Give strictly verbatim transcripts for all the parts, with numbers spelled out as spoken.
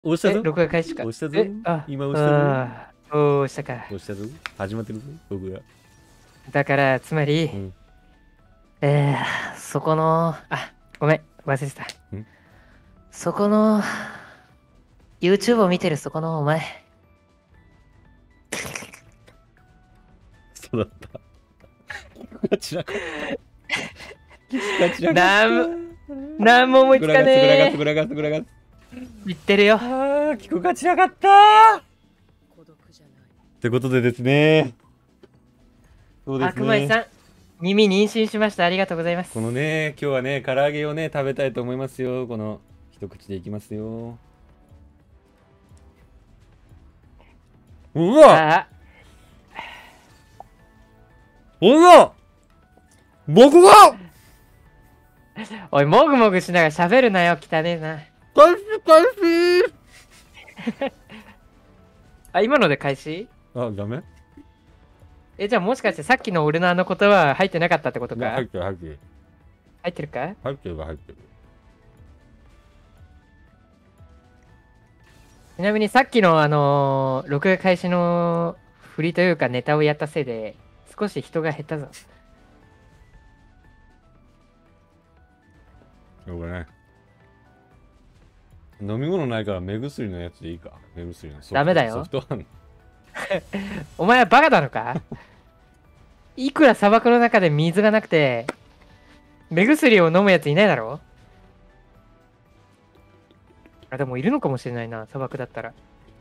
え、 押したぞ。 録画開始か。 押したぞえ、あ、 今押したぞ。 あー押したか。 押したぞ。始まってるぞ、僕が。 だから、つまり、 うん。 えー、そこの、あ、ごめん、忘れてた。 んそこの、YouTube を見てるそこのお前。 そうだった。聞くがちなかった。聞くがちなかった。 なんも、なんも思いつかねえ。 つくらがつくらがつくらがつ。 言ってるよ。 あー、聞くがちなかったってことでですね。そうですね。 白米さん、耳妊娠しました。ありがとうございます。 このね、今日はね、唐揚げをね、食べたいと思いますよ。この一口でいきますよ。うわあおわ僕がおい、もぐもぐしながら喋るなよ。汚ねえな。 開始開始あ、今ので開始あ、ダメえ、じゃあもしかしてさっきの俺のあの言葉は入ってなかったってこといや、入っか？ てる入ってる。 入ってるか？ 入ってる入ってる。 ちなみにさっきのあのー録画開始の振りというかネタをやったせいで少し人が減ったぞ。 しょうがない。飲み物ないから目薬のやつでいいか。目薬のソフト。 ダメだよソフトバンお前はバカなのか？いくら砂漠の中で水がなくて目薬を飲むやついないだろ？あ、でもいるのかもしれないな、砂漠だったら。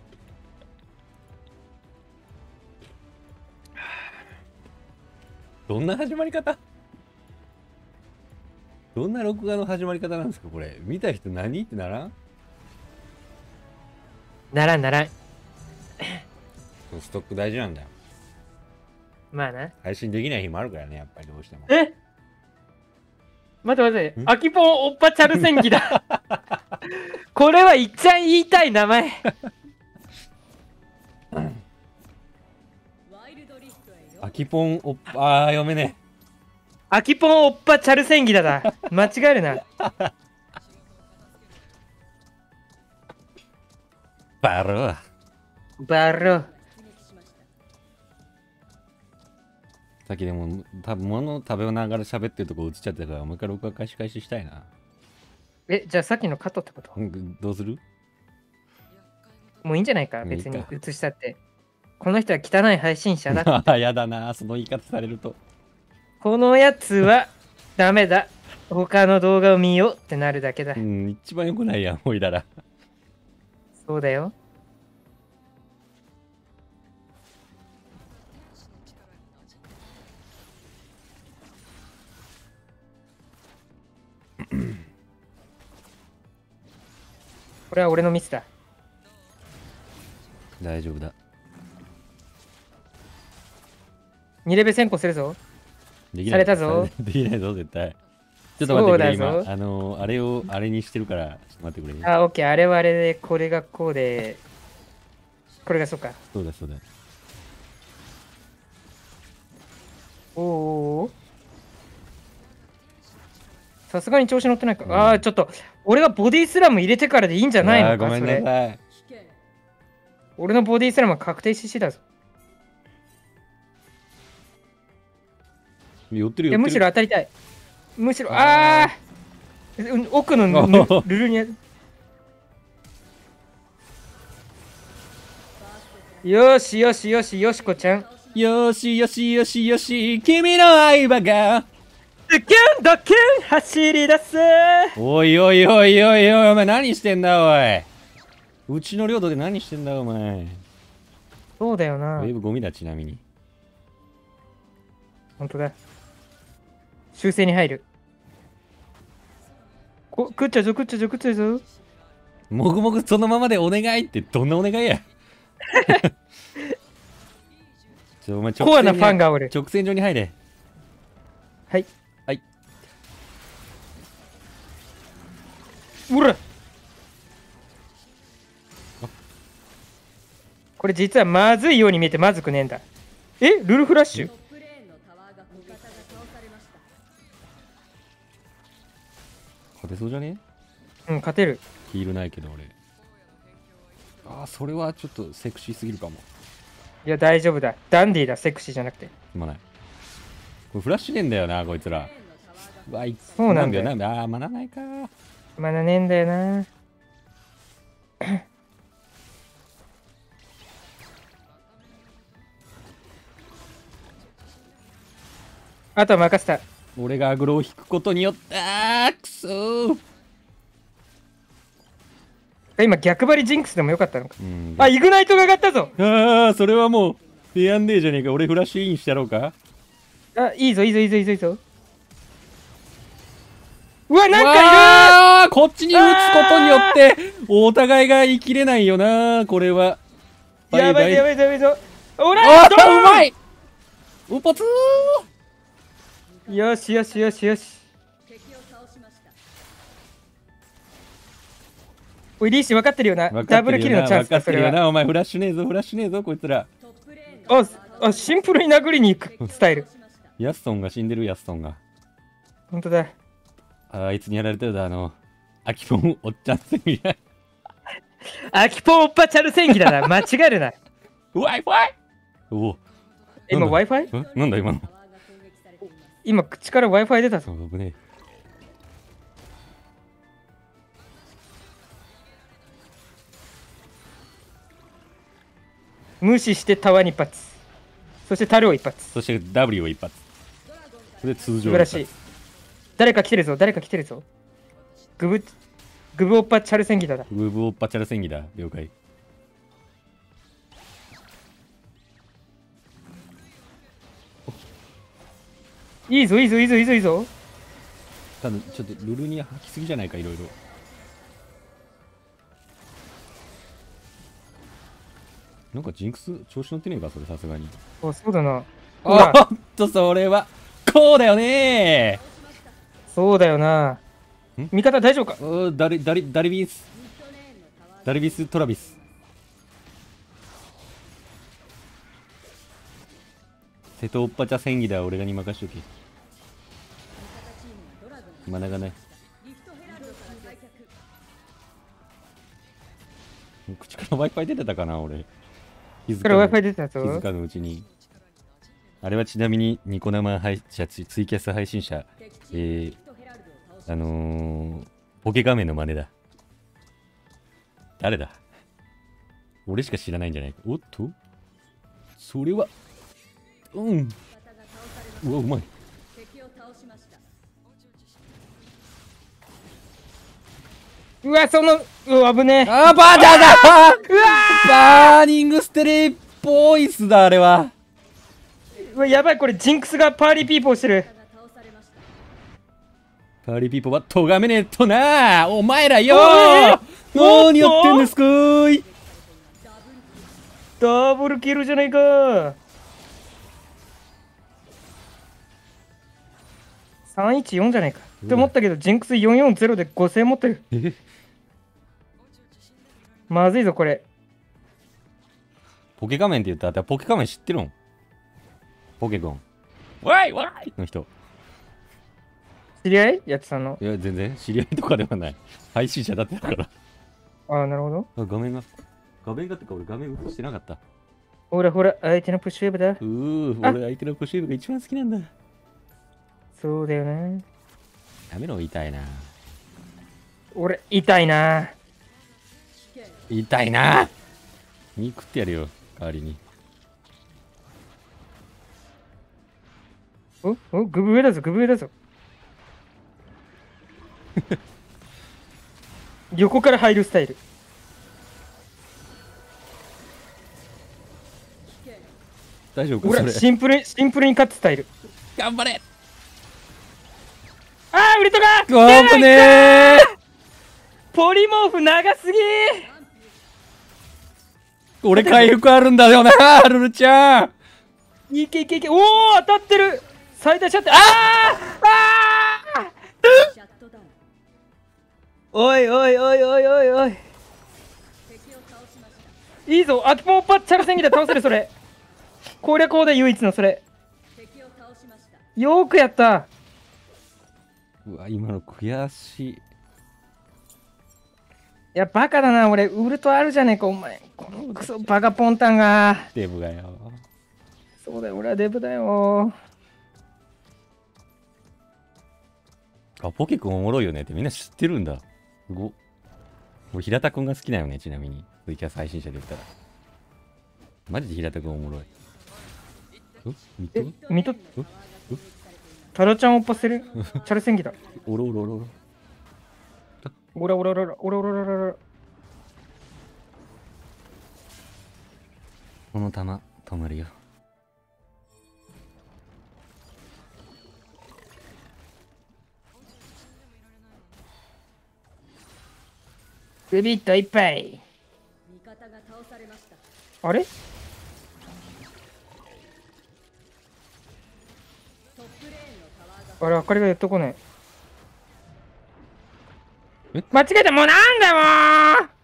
どんな始まり方どんな録画の始まり方なんですかこれ。見た人何ってならんならんならん。 ストック大事なんだよ。 まあな。 配信できない日もあるからね、やっぱりどうしても。 え、待って待って。アキポンオッパチャル戦記だ。これはいっちゃん言いたい名前。 アキポンおっぱ、あー、読めねアキポンオッパチャル戦記だな。間違えるな。 バロー。 バロー。 さっきでも、多分物食べながら喋ってるとこ映っちゃってたから、もう一回録画開始開始したいな。 え、じゃあさっきのカットってこと？ うんどうするもういいんじゃないか、 いい別にか映したって。この人は汚い配信者だ。 あやだな、その言い方されると。 このやつはダメだ。他の動画を見ようってなるだけだう。ん、一番良くないやん、おいだら。 そうだよ。これは俺のミスだ。 大丈夫だ。 にレベル先行するぞ。 できない。 されたぞ。 できないぞ、絶対。ちょっと待ってくれ、今。 そうだぞ。 あのー、あれを、あれにしてるから、ちょっと待ってくれね。 あ、オッケー。あれはあれで、これがこうで、これがそうか。 そうだ、そうだ。 おーおー。さすがに調子乗ってないか。 うんああ、ちょっと、俺がボディスラム入れてからでいいんじゃないのか、 あーごめんなそれ。 さい。 俺のボディスラムは確定 シーシー だぞ。 寄ってるいや、 よ。 むしろ当たりたい。むしろ、 あーああー奥のおぬールルにある。よしよしよしよしこちゃん。 よしよしよしよし、君の相葉が。 ドキュンドキュン走り出す。 おいおいおいおいおい、お前何してんだおい。うちの領土で何してんだお前。 そうだよなウェ。ブゴミだ、ちなみに。 本当だ。修正に入る。こ食っちゃうぞ食っちゃうぞ食っちゃうぞ。 もぐもぐそのままでお願いってどんなお願いや。ちょお前コアなにファンがおる。 直線上に入れ。 はい。 はい。 うらこれ実はまずいように見えてまずくねえんだ。えルルフラッシュ勝てそうじゃねうん、勝てる。 ヒールないけど俺。 ああ、それはちょっとセクシーすぎるかも。 いや、大丈夫だ。ダンディーだ、セクシーじゃなくて。 すまない。これフラッシュねえんだよな、こいつら。うわ、いそうなんだよ。 なんだよ。ああ、学ばないか。 まだねえんだよな。あとは任せた。 俺がアグロを引くことによって、あーくそー。 今逆張りジンクスでもよかったのか。 うん、 あ、イグナイトが上がったぞ。 ああ、それはもう、ペアンデーじゃねえか。俺フラッシュインしてやろうか。 あ、いいぞ、いいぞ、いいぞ、いいぞ、いいぞ。うわ、なんかいるああ、こっちに打つことによって、お互いが生きれないよな、これは。 やばいぞ、やばいぞ、やばいぞ。おらあー、うまい。うぽつー。よしよしよしよし。おい、リーシー分かってるよな。ダブルキルのチャンスだ、それは。 お前フラッシュねえぞ、フラッシュねえぞ、こいつら。 あ、あ、シンプルに殴りに行くスタイル。 ヤストンが死んでる、ヤストンが。 ほんとだ。 あいつにやられてるだ、あの、アキポンおっちゃん戦みたい。 アキポンおっぱチャル戦技だな。間違えるな。 Wi-Fi! おお。 今 Wi-Fi？ なんだ今の。 今口から Wi-Fi 出たぞ。 危ねえ。 無視してタワーに一発。そしてタルを一発。 そして W を一発。これ通常。 素晴らしい。誰か来てるぞ、誰か来てるぞ。グブ、グブオッパチャル戦技だな。 グブオッパチャル戦技だ。了解。 いいぞ、いいぞ、いいぞ、いいぞ、いいぞ。 ただ、ちょっとルルニア吐きすぎじゃないか、いろいろ。なんかジンクス調子乗ってねえか、それさすがに。 あ、そうだな。 おっと、それは、こうだよねー。 そうだよな。味方大丈夫か？ おダリ、ダリ、ダリビス。ダリビス・トラビス。瀬戸おっぱちゃ戦技だ、俺がに任しとけ。マナがない。口から Wi-Fi 出てたかな、俺。 気づかぬ Wi-Fi 出てたぞ。 気づかぬうちに。あれはちなみにニコ生配信者、ツイキャス配信者、えー、あのー、ポケ画面の真似だ。誰だ？俺しか知らないんじゃないか。おっとそれは、うん。うわ、うまい。 うわ、その、うわ、危ねえ。 あー、バージャーだうわバーニングステレボイスだ、あれは。 うわ、やばい、これジンクスがパーリーピーポーしてる。 パーリーピーポーはとがめねえとなお前らよー何やってんですかーいダブルキルじゃないか。さんいちよんじゃないかって思ったけど、ジンクスよんよんゼロでごせん持ってる。 えまずいぞこれ。 ポケ画面って言ったらポケ画面知ってるん？ポケゴンわいわいの人知り合いやってたの？ いや全然知り合いとかではない配信者だってだからああなるほど。 あ画面が画面がってか俺画面映してなかった。 ほらほら相手のプッシュウェーブだ。うー俺相手のプッシュウェーブが一番好きなんだ。 そうだよね。 やめろ痛いな。 俺痛いな。 痛いな肉ってやるよ代わりに。 おおグブ上だぞグブ上だぞ横から入るスタイル。 大丈夫かほらそれ。 シンプルシンプルに勝つスタイル。 頑張れ。 あーウルトラ危ねー。 ポリモーフ長すぎー。 俺回復あるんだよなルルちゃん。 いけいけいけ。おお当たってる。最大シャット。あーあーおいおいおいおいおいおい。いいぞアキポンパッチャル戦技で倒せるそれ。攻略法で唯一のそれ。よーくやった。 うわ今の悔しい。 いや、バカだな、俺、ウルトあるじゃねえか、お前。このクソバカポンタンが。 デブがよ。 そうだよ、俺はデブだよ。 あ、ポケくんおもろいよねってみんな知ってるんだ。すごっ。俺、平田くんが好きなよね、ちなみに。ツイキャス配信者で言ったら。マジで平田くんおもろい。うミえッ、 ミト、 うタロちゃんをパスるチャルセンギだ。 おろおろおろおろ。 オラオラオラオラオラオラオラオラ。 この弾、止まるよ。 ビビッと一杯。あれあれ、明かりがやっとこねえ。 え間違えた、もうなんだよ、もう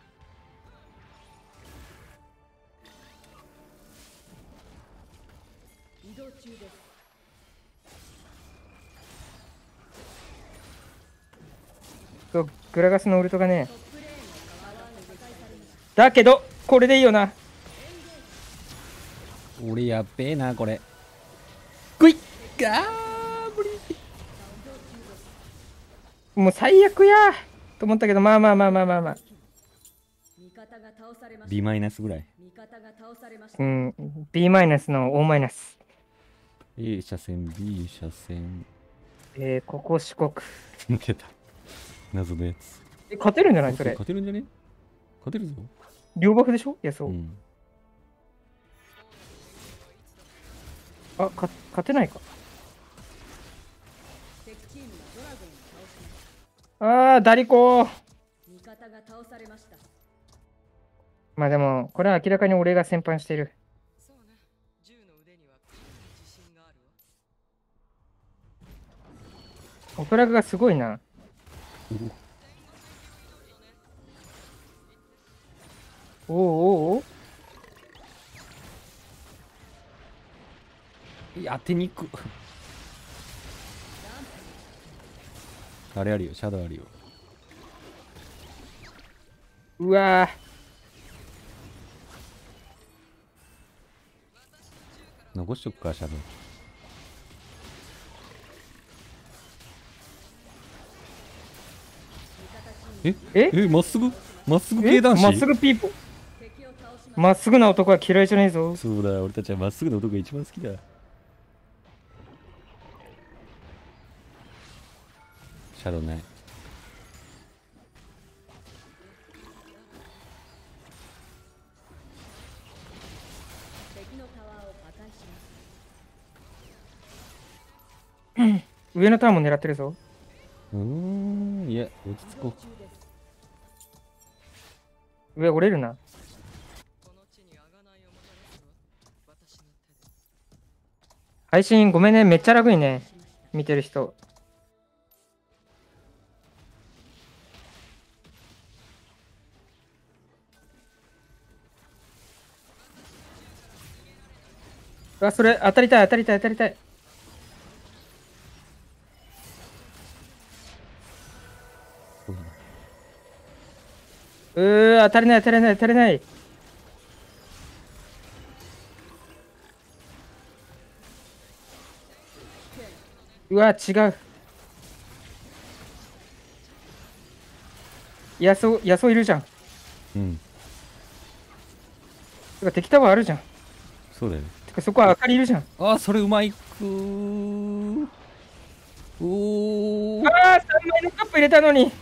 そう、グラガスのウルトがね。だけど、これでいいよな。 俺やっべえな、これ。 ぐいっガー無理。 もう最悪やと思ったけど、まあまあまあまあまあまあ。 B マイナスぐらい。 うん、B マイナスの O マイナス。 A 車線、B 車線。 えー、ここ四国。 出た。謎のやつ。 え、勝てるんじゃないそれ。 勝てるんじゃね勝てるぞ。 両バフでしょいや、そう。 うん。 あ、か、勝てないか。あー、ダリコー。まあでも、これは明らかに俺が先般してる。オトラグがすごいな。おおおお当てにく。あれあるよ、シャドウあるよ。 うわー残しとくか、シャドウ。えええまっすぐまっすぐ系男子まっすぐピーポまっすぐな男は嫌いじゃねえぞ。 そうだ、俺たちはまっすぐの男が一番好きだ。シャドウない。 上のターンも狙ってるぞ。 うーん、いや、落ち着こ上折れるな。配信ごめんね、めっちゃラグいね。見てる人。あ、それ当たりたい当たりたい当たりたい。 う。 うー、当たりない当たりない当たりない。うわ、違う。ヤソ、ヤソいるじゃん。 うん。 てか敵タワーあるじゃん。 そうだよね。 てかそこは明かりいるじゃん。 あー、それうまいくー。おー。 ああ、さんまいのカップ入れたのに。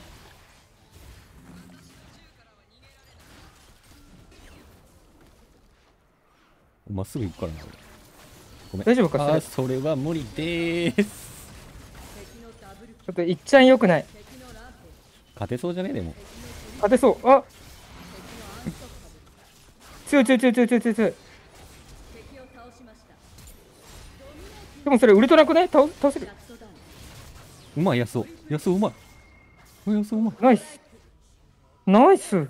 まっすぐ行くからな、俺。ごめん。 大丈夫かそれ。 あー、それは無理でーす。 ちょっといっちゃんよくない。 勝てそうじゃねでも。 勝てそう。あ強い強い強い強い強い強い強い。でもそれウルトラくない倒倒せる。 うまい、やそう。やそううまい。やそううまい。 ナイス。ナイス。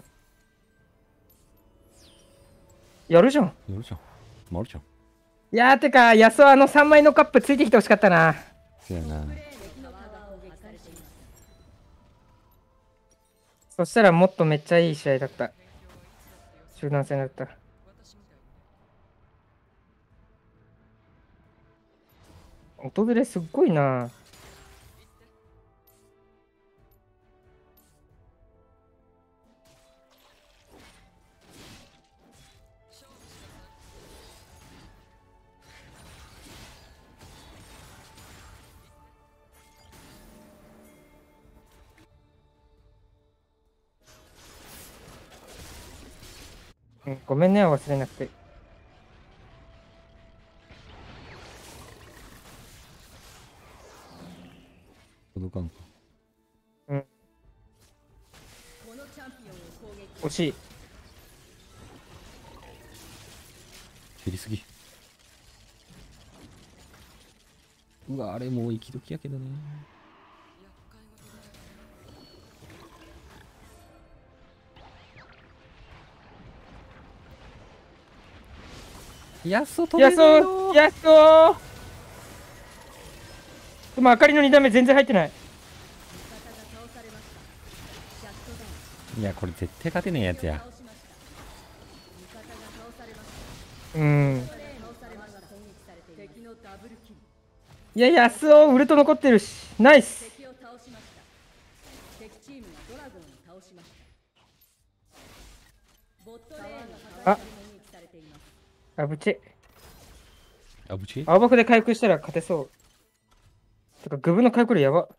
やるじゃん。 やるじゃん。回るじゃん。 いやーてか、ヤスあのさんまいのカップついてきてほしかったな。 そやな。 そそしたらもっとめっちゃいい試合だった。集団戦だった。音ずれすっごいな。うん、ごめんね、忘れなくて。 届かんか。 うん。惜しい。 蹴りすぎ。うわ、あれもう息時やけどね。やっそ飛べやないよそうやっそうでも、あかりのにだめ全然入ってない。 いや、これ絶対勝てねえやつや。 うん。いや、やすおウルト残ってるし。ナイス。あ、あぶち。 あぶち青爆で回復したら勝てそう。てか、グブの回復量やば。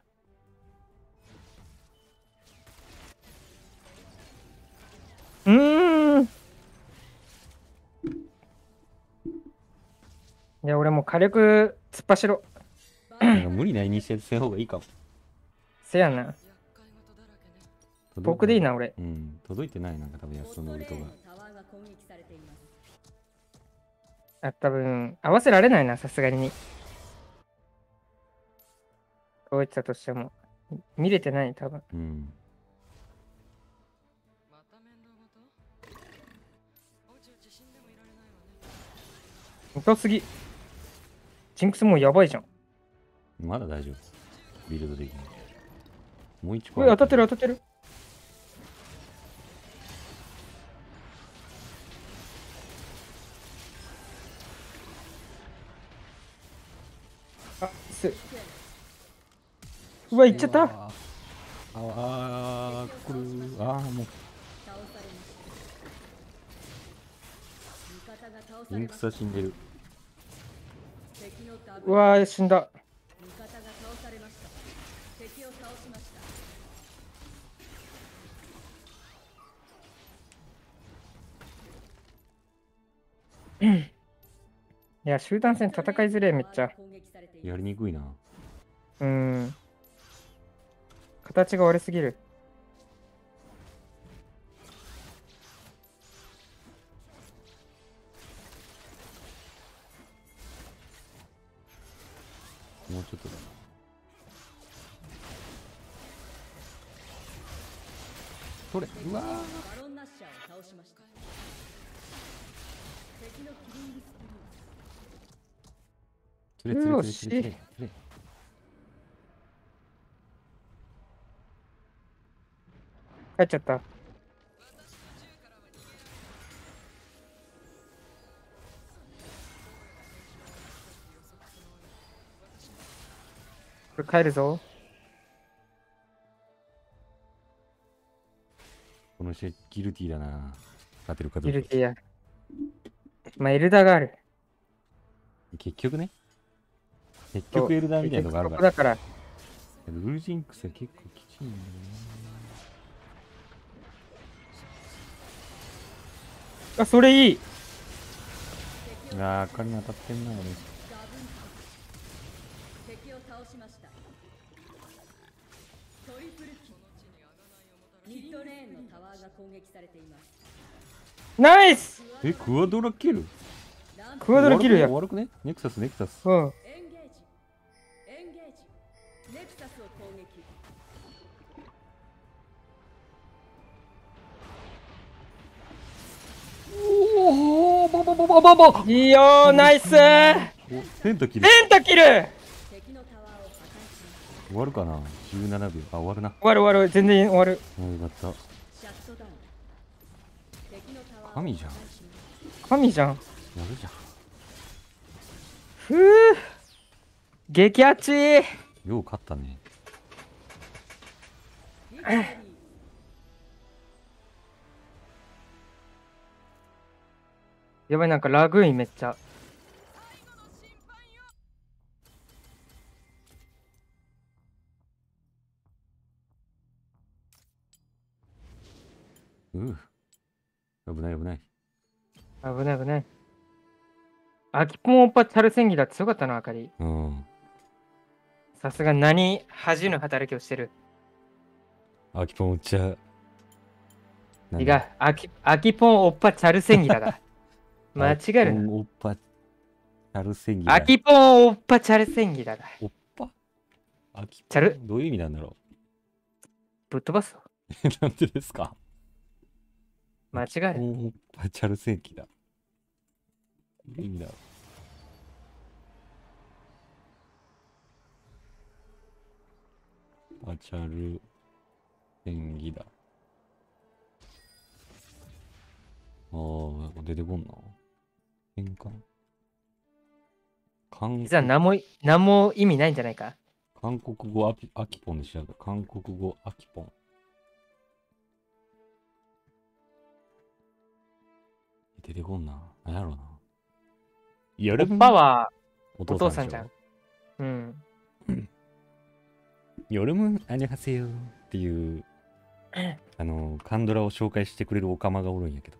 うーん。いや、俺もう火力突っ走ろ。 なんか無理なイニシアチブせん方がいいかも。 せやな。僕でいいな、俺。 うん、届いてない、なんか多分やつのウルトが。 あ、多分合わせられないな、さすがに。こういったとしても。見れてない、多分。 うん。 痛すぎ。ジンクスもうやばいじゃん。 まだ大丈夫。ビルドできない。もう一個。 うわ、当たってる当たってる。あ、す。うわ、いっちゃった。 ああ、これ、ああ、もう。インクスは死んでる。 うわ、死んだ。いや、集団戦戦いづれえ、めっちゃ。 やりにくいな。 うーん。形が悪すぎる。 もうちょっとだ。取れ、うわー。つれつれつれつれつれつれ。 帰っちゃった。これ帰るぞ。 この試合ギルティーだな。勝てるかどうか。 ギルティや。まあ、エルダーがある。 結局ね。結局エルダーみたいなのがあるから。 だから。 ルージンクスは結構きちいんだよな。あ、それいい。 ああ、明かりに当たってんな、俺。ナイス。 え、クワドラキルクワドラキルや。 悪くねネクサス、ネクサス。 うん。 おお、ババババババいいよー、ナイスー。 ペンタキル。 ペンタキル。 終わるかな ?じゅうなな 秒。あ、終わるな。 終わる終わる、全然終わる。 あ、よかった。 神じゃん。 神じゃん。 やるじゃふぅ。激アツい。 ん。よう勝ったね。 やばい、なんかラグインめっちゃ。 うう。危ない危ない。 危ない危ない。アキポンオッパチャルセンギだって強かったな、あかり。 うん。 さすが何恥の働きをしてる。 アキポン打っちゃう。 違う、アキアキポンオッパチャルセンギだが。間違えるな。 おっぱチャルセンギだ。 アキポンオッパチャルセンギだが。 おっぱアキポンチャルどういう意味なんだろぶっ飛ばすぞ。 う。なんでですか？ 間違える。 おっぱチャルセンギだ。どういう意味だろう。パチャルセンギだ。ああ、出てこんな。変換。韓実は何も何も意味ないんじゃないか。 韓国語アキアキポンで調べた。韓国語アキポン。出てこんな。なんやろうな。やオッパはおお父さんじゃん。 ん。うん。 ヨルムアニョハセヨっていうあのカンドラを紹介してくれるオカマがおるんやけど、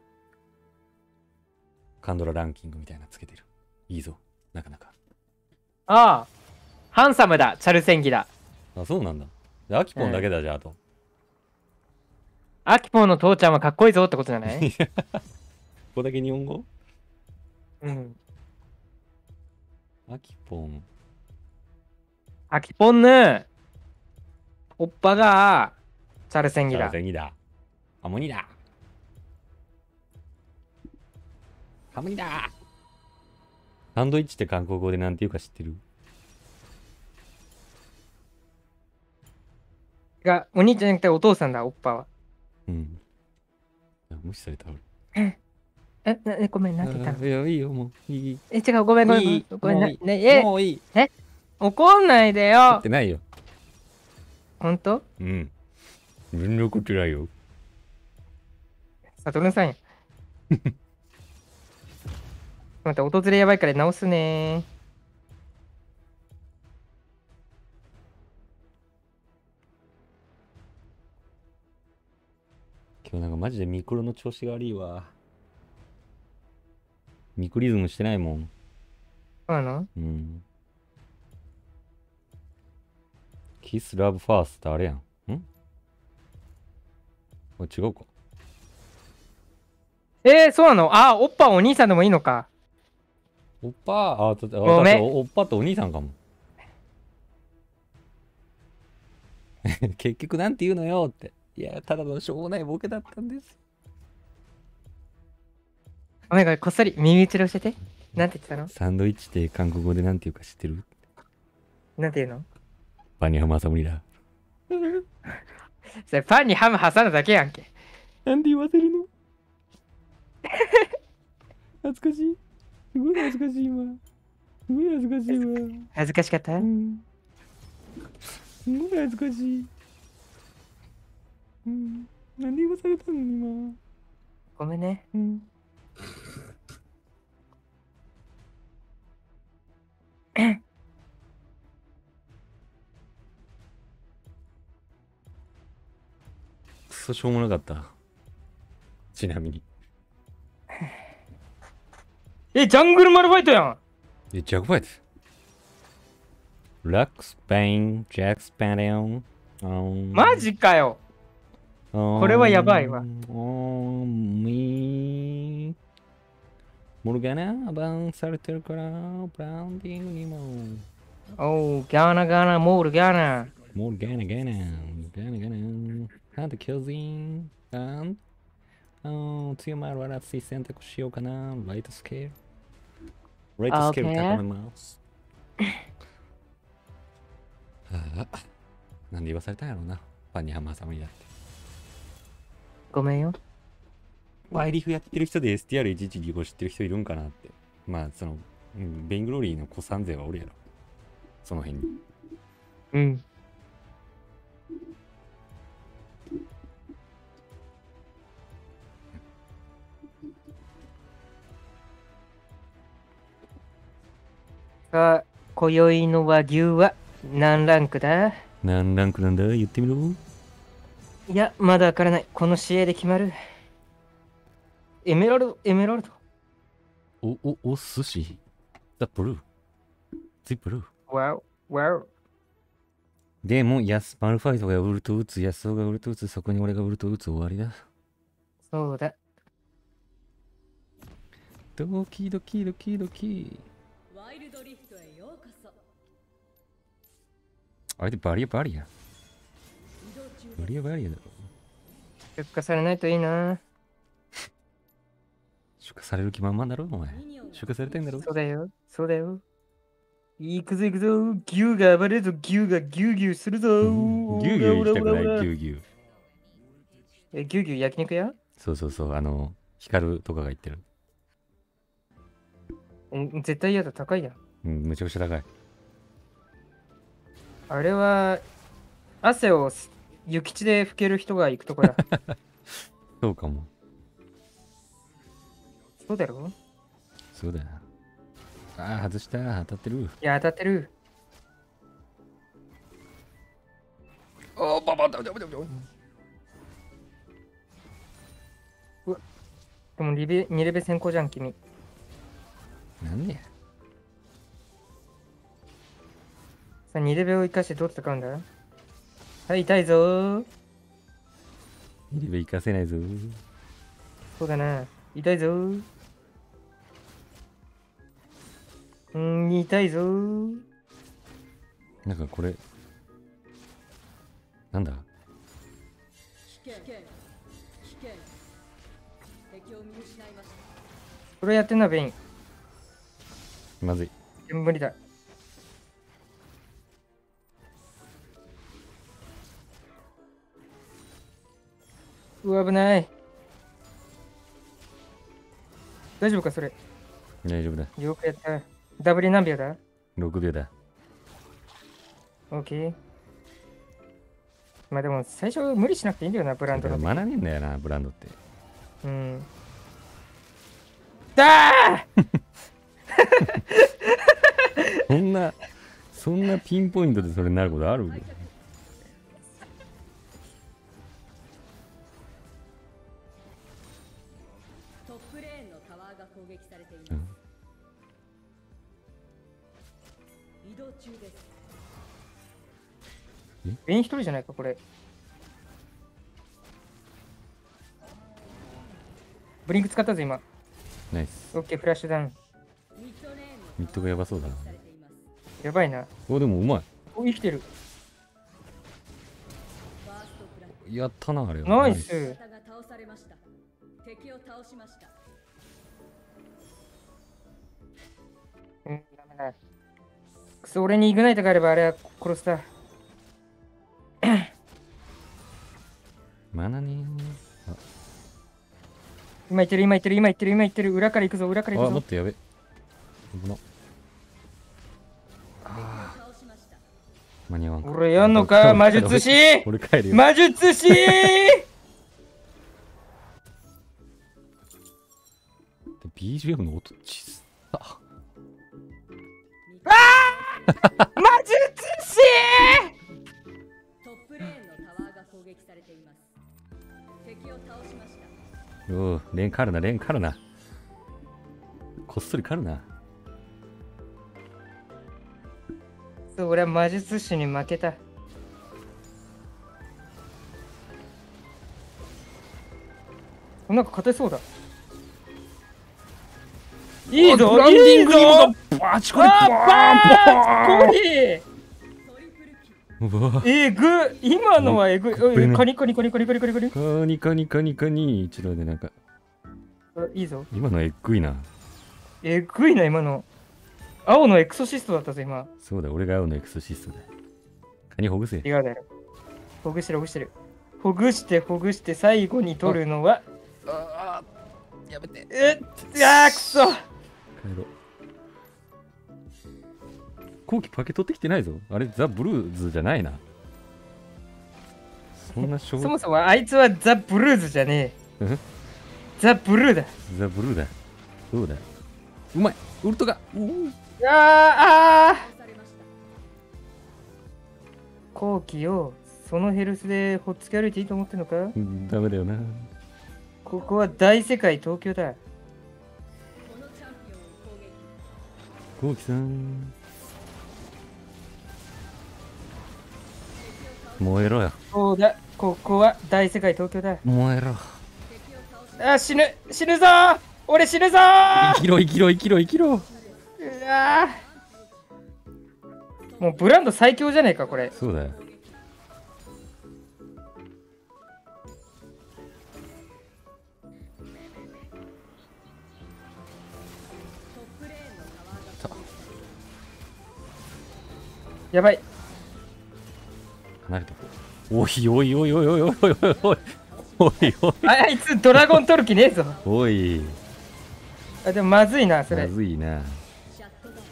カンドラランキングみたいなのつけてる。いいぞ、なかなか。 ああ、ハンサムだ、チャルセンギだ。 あ、そうなんだ。でアキポンだけだ、じゃあ、あと。 アキポンの父ちゃんはかっこいいぞってことじゃないここだけ日本語。 うん。 アキポン。 アキポンヌおっぱがチャルセンギだ。 チャルセンギだ。ハモニだ。ハモニだ。サンドイッチって韓国語でなんていうか知ってる？ が、お兄ちゃんじゃなくてお父さんだ、おっぱは。 うん。いや無視された俺。 え、え、え、ごめん、なんて言ったの？ いや、いいよ、もう。いい。 え、違う、ごめん、ごめん、 いいごめん、 もういいね、え、 もういい。 え、怒んないで怒っよ。 てないよ。 ほんと？ うん。全然怒ってないよ。 サトルンさんや。待って、訪れやばいから直すね。 今日なんかマジでミクロの調子が悪いわ。ミクリズムしてないもん。 そうなの？ うん。キスラブファーストってあれやん。んこれ違うか。 えー、そうなの？あ、おっぱはお兄さんでもいいのか。 おっぱ、あ、だって、あごめんだっておっぱってお兄さんかも。結局なんて言うのよって。いや、ただのしょうもないボケだったんです。 お前がこっそり耳打ちで教えて。なんて言ってたの？ サンドイッチって韓国語でなんて言うか知ってる？ なんて言うの？ パニハマサムリだ。 それパンにハム挟んだだけやんけ。 なんで言わせるの？恥ずかしい。すごい恥ずかしいわ。すごい恥ずかしいわ。 恥ずかしかった？ うん。すごい恥ずかしい。うん。なんで言わされたの今。 ごめんね。 うん。くそしょうもなかった。ちなみに。 え、ジャングルマルファイトやん。 え、ジャックファイト。ラックスペイン、ジャックスペディオン。 マジかよ。これはやばいわ。 おーみー。モルガナバンされてるから、ブラウンディングにも。 おう、ガーナガーナ、モールガーナ。 モルガナガナ、ガナガナ。ハントキルズイン。あん。あー強まるわらつい選択しようかな。ライトスケール。ライトスケール高めます。はあ、なんで言わされたんやろうな。パンにハマーサムリだって。 ごめんよ。 ワイリフやってる人で エスティーアールいちいちにご知ってる人いるんかなって。まあ、その、うん、ベイングローリーの子さん勢はおるやろ。その辺に。 うん。さあ、今宵の和牛は何ランクだ？ 何ランクなんだ言ってみろ。 いや、まだわからない。この試合で決まる。エメラルド、エメラルド。 お、お、お、寿司。ザ・ブルー。ザ・ブルー。 わお、わお。 でも、ヤス、マルファイトがウルト打つ、ヤスオがウルト打つ、そこに俺がウルト打つ終わりだ。 そうだ。 ドキドキドキドキ。 ワイルドリフトへようこそ。 あれでバリアバリア。バリアバリアだろ。 出荷されないといいな。 出荷される気満々だろ、お前。出荷されてんだろ。 そうだよ、そうだよ。行くぞ行くぞ、牛が暴れるぞ、牛がギュウギュウするぞ。 ギュウギュウ行きたくない、ギュウギュウ。 え、ギュウギュウ焼肉屋？ そうそうそう、あの、ヒカルとかが言ってる。 ん絶対嫌だ、高いやん。 うん、めちゃくちゃ高い。 あれは、汗を諭吉で拭ける人が行くとこだ。 そうかも。 そうだろ？ そうだよ。ああ、外した。当たってる。 いや、当たってる。 おー、バババババババ。 うわ、でもリベにレベ先行じゃん、君。 なんでや。 さあ、にレベを生かしてどう戦うんだ？はい、痛いぞー。 にレベ行かせないぞ。 そうだな。痛いぞー。うーん、痛いぞー。 なんかこれ、なんだ？ 危険危険危険。敵を見失いました。 これやってんな、ベイン。 まずい。 無理だ。うわ、危ない。大丈夫か、それ。 大丈夫だ。 よくやった。ダブル何秒だ？ ろく 秒だ。 オッケー。まあでも、最初無理しなくていいんだよな、ブランドの。 学べんだよな、ブランドって。 うん。だーそんな、そんなピンポイントでそれになることある？ トップレーンのタワーが攻撃されています。 うん、 移動中です。 ベイン一人じゃないか、これ。ブリンク使ったぞ、今。 ナイス。 オッケー、フラッシュダウン。 ミッドレーンのミッドがやばそうだな。 されています。 やばいな。 お、でもうまい。 お、生きてる。 ファーストブラッやったな、あれは。 ナイス。 クが倒されました。敵を倒しました。 うん、ダメだ。くそ、俺にイグナイトがあればあれは殺した。 まだねー。 今いってる、今いってる、今いってる、今いってる。裏から行くぞ、裏から行あ、 くぞ。 待って、やべ。危な。 倒しました。 間に合わんか。 俺やんのか、魔術師俺帰るよ。 魔術師ビージーエム の音ちっさ。 魔術師トップレーンのタワーが攻撃されています。敵を倒しました。 おう、レンカルな、レンカルな。こっそり狩るな。 そう、俺は魔術師に負けた。なんか勝てそうだ。いいぞ、 ブランディングにもいいぞバチコリあバーンー、コリトリプルキル。 うわえぐ今のはえぐい。 これねカニカニカニカニカニカニカニ。 カニカニカニカニ一度でなんかあいいぞ。 今のえっぐいな。 えぐいな、今の。青のエクソシストだったぞ、今。 そうだ、俺が青のエクソシストだ。カニほぐせ。 違うだろ。ほぐしてる、ほぐしてる。ほぐして、ほぐして、最後に取るのは、 やめて。 えっいやーくそ。 帰ろう。後期パケ取ってきてないぞ。あれ、ザ・ブルーズじゃないな。そんなしょうそもそもあいつはザ・ブルーズじゃねえ。 うんザ・ブルーだ。 ザ・ブルーだ。そうだ。うまい。ウルトが。うおあーあ倒されましたー後期よ、そのヘルスでほっつき歩いていいと思ってんのか？ うんダメだよな。 ここは大世界東京だ。 このチャンピオンを攻撃後期さん。燃えろよ。 そうだ、ここは大世界東京だ。 燃えろ。 敵を倒しあ、死ぬ、死ぬぞー、俺死ぬぞー。 生きろ生きろ生きろ生きろ。 うわーもうブランド最強じゃねえか、これ。 そうだよ。 トップレーンのタワーがやばい。 離れとこう。おいおいおいおいおいおいおいおいおいおいおいああいつドラゴン取る気ねえぞ。 おい。 あ、でもまずいな、そまれ。 ずいな。 シャットダウン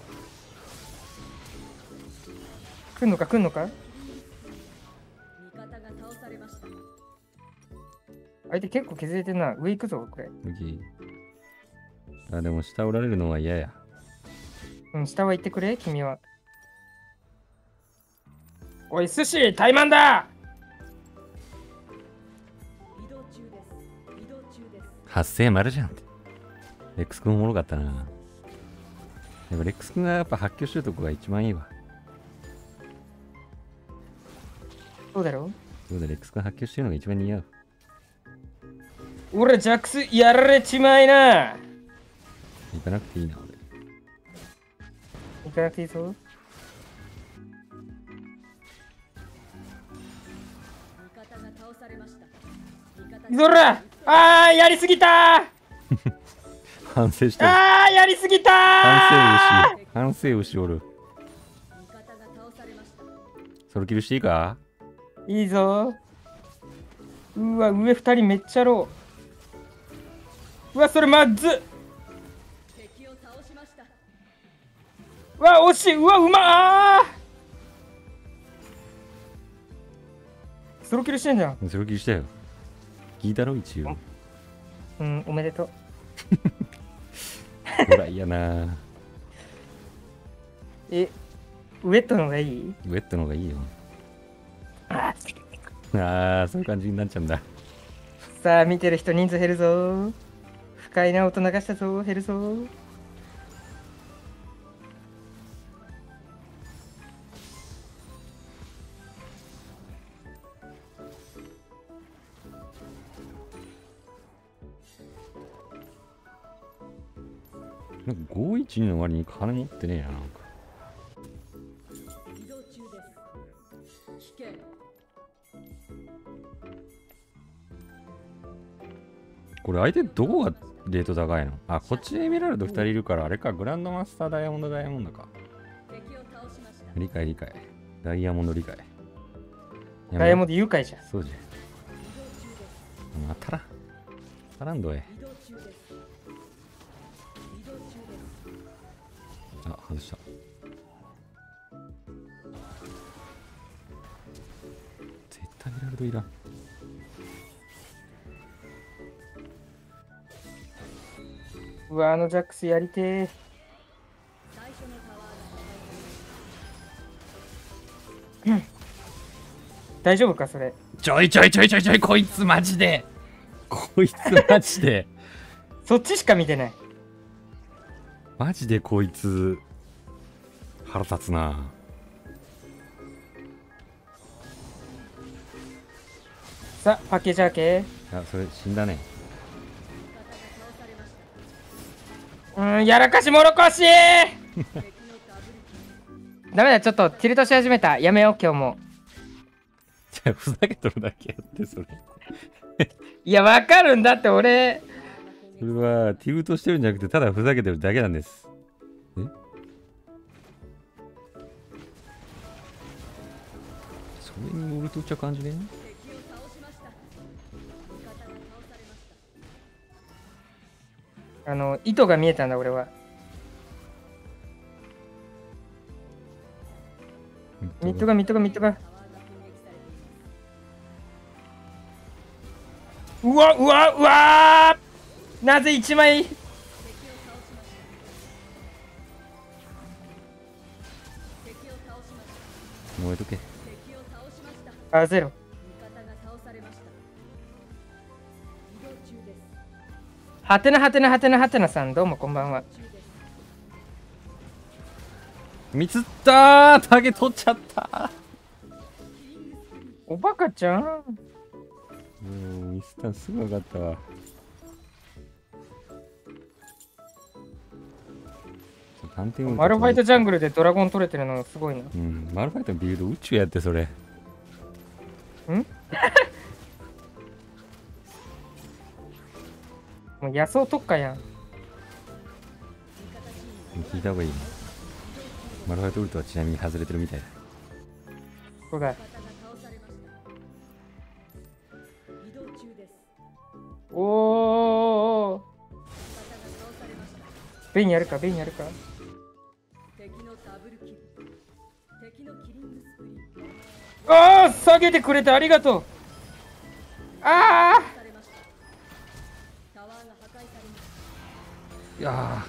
来んのか来んのか。 味方が倒されました相手結構削れてんな。上行くぞ、これ。 オッケー。あ、でも下おられるのは嫌や。 うん、下は行ってくれ、君は。おい、寿司、怠慢だ。 移動中です移動中です発生丸じゃんって。レックス君おもろかったな。やっぱレックス君がやっぱ発狂してるとこが一番いいわ。 そうだろ。 そうだ、レックス君発狂してるのが一番似合う。 俺、ジャックスやられちまいな。 行かなくていいな、俺。 行かなくていいぞ。 味方が倒されました味方そらあー、やりすぎた。 反省してる。 あー、やりすぎた。 反省牛。反省牛おる。 味方が倒されましたソロキルしていいか？ いいぞ。うわ、上二人めっちゃロー。うわ、それまずっ。 敵を倒しましたうわ、惜しい。うわ、うまあー。ソロキルしてんじゃん。 ソロキルしたよ。聞いたろ、一応。 うん、おめでとう。 ほら、嫌な。 え、ウェットの方がいい？ ウェットの方がいいよ。 あああ、そういう感じになっちゃうんだ。 さあ、見てる人人数減るぞ。不快な音流したぞ、減るぞ。 なんかごいちにの割に金持ってねえな、なんか。 移動中です危険これ相手どこがレート高いの？あ、こっちエメラルドふたりいるからあれか、グランドマスターダイヤモンドダイヤモンドか。 敵を倒しました理解理解。ダイヤモンド理解。 ダイヤモンド。 ド誘拐じゃん。 そうじゃ。 移動中ですまたら。タランドへ。 移動中です移動中ですあ、外した。絶対エメラルドいらん。 うわ、あのジャックスやりてー。 最初のタワーが破壊されました大丈夫か、それ。 ちょいちょいちょいちょいちょい、こいつマジで。こいつマジで。 そっちしか見てない。 マジでこいつ。腹立つな。 さあ、パッケージ開け。 あ、それ死んだね。 味方が倒されましたうーん、やらかしもろこしー。 敵のダブルキルダメだ、ちょっとティルトし始めた。やめよう、今日も。 じゃあふざけとるだけやってそれ。 いや、わかるんだって、俺。 それはティルトしてるんじゃなくてただふざけてるだけなんです。え？それに俺とっちゃ感じね。 敵を倒しました味方が倒されましたあの、糸が見えたんだ、俺は。ミッドがミッドがミッドが。うわうわうわー、なぜ一枚。 燃えとけ。 あ、ゼロ。はてなはてなはてなはてなさん、どうもこんばんは。 ミスったー、タゲ取っちゃったおバカちゃん。 ー。もうミスったんすぐ分かったわ。探偵マルファイトジャングルでドラゴン取れてるのすごいな。 うん、マルファイトのビルド宇宙やってそれ。 んもう野草特化やん。 聞いた方がいいね。マルファイトウルトはちなみに外れてるみたいだ。 そうだ。おー。ベンやるか、ベンやるか。ああ、下げてくれてありがとう。ああ。 いや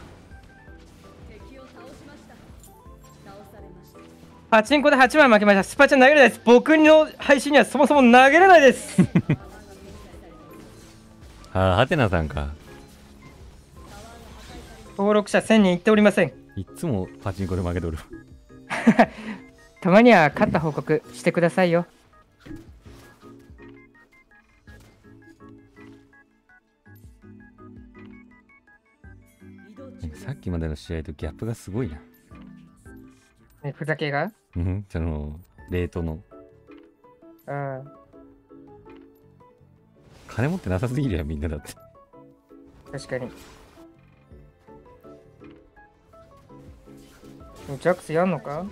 パチンコではちまい負けました。スパチャ投げれないです。僕の配信にはそもそも投げれないです。 ー。ああ、ハテナさんか。 登録者せんにんいっておりません。 いっつもパチンコで負けとる。 たまには勝った報告してくださいよ。 さっきまでの試合とギャップがすごいな。 ね、ふざけがうん、その、レートの。 うん。 金持ってなさすぎるやん、みんなだって。 確かに。ジャックスやんのか。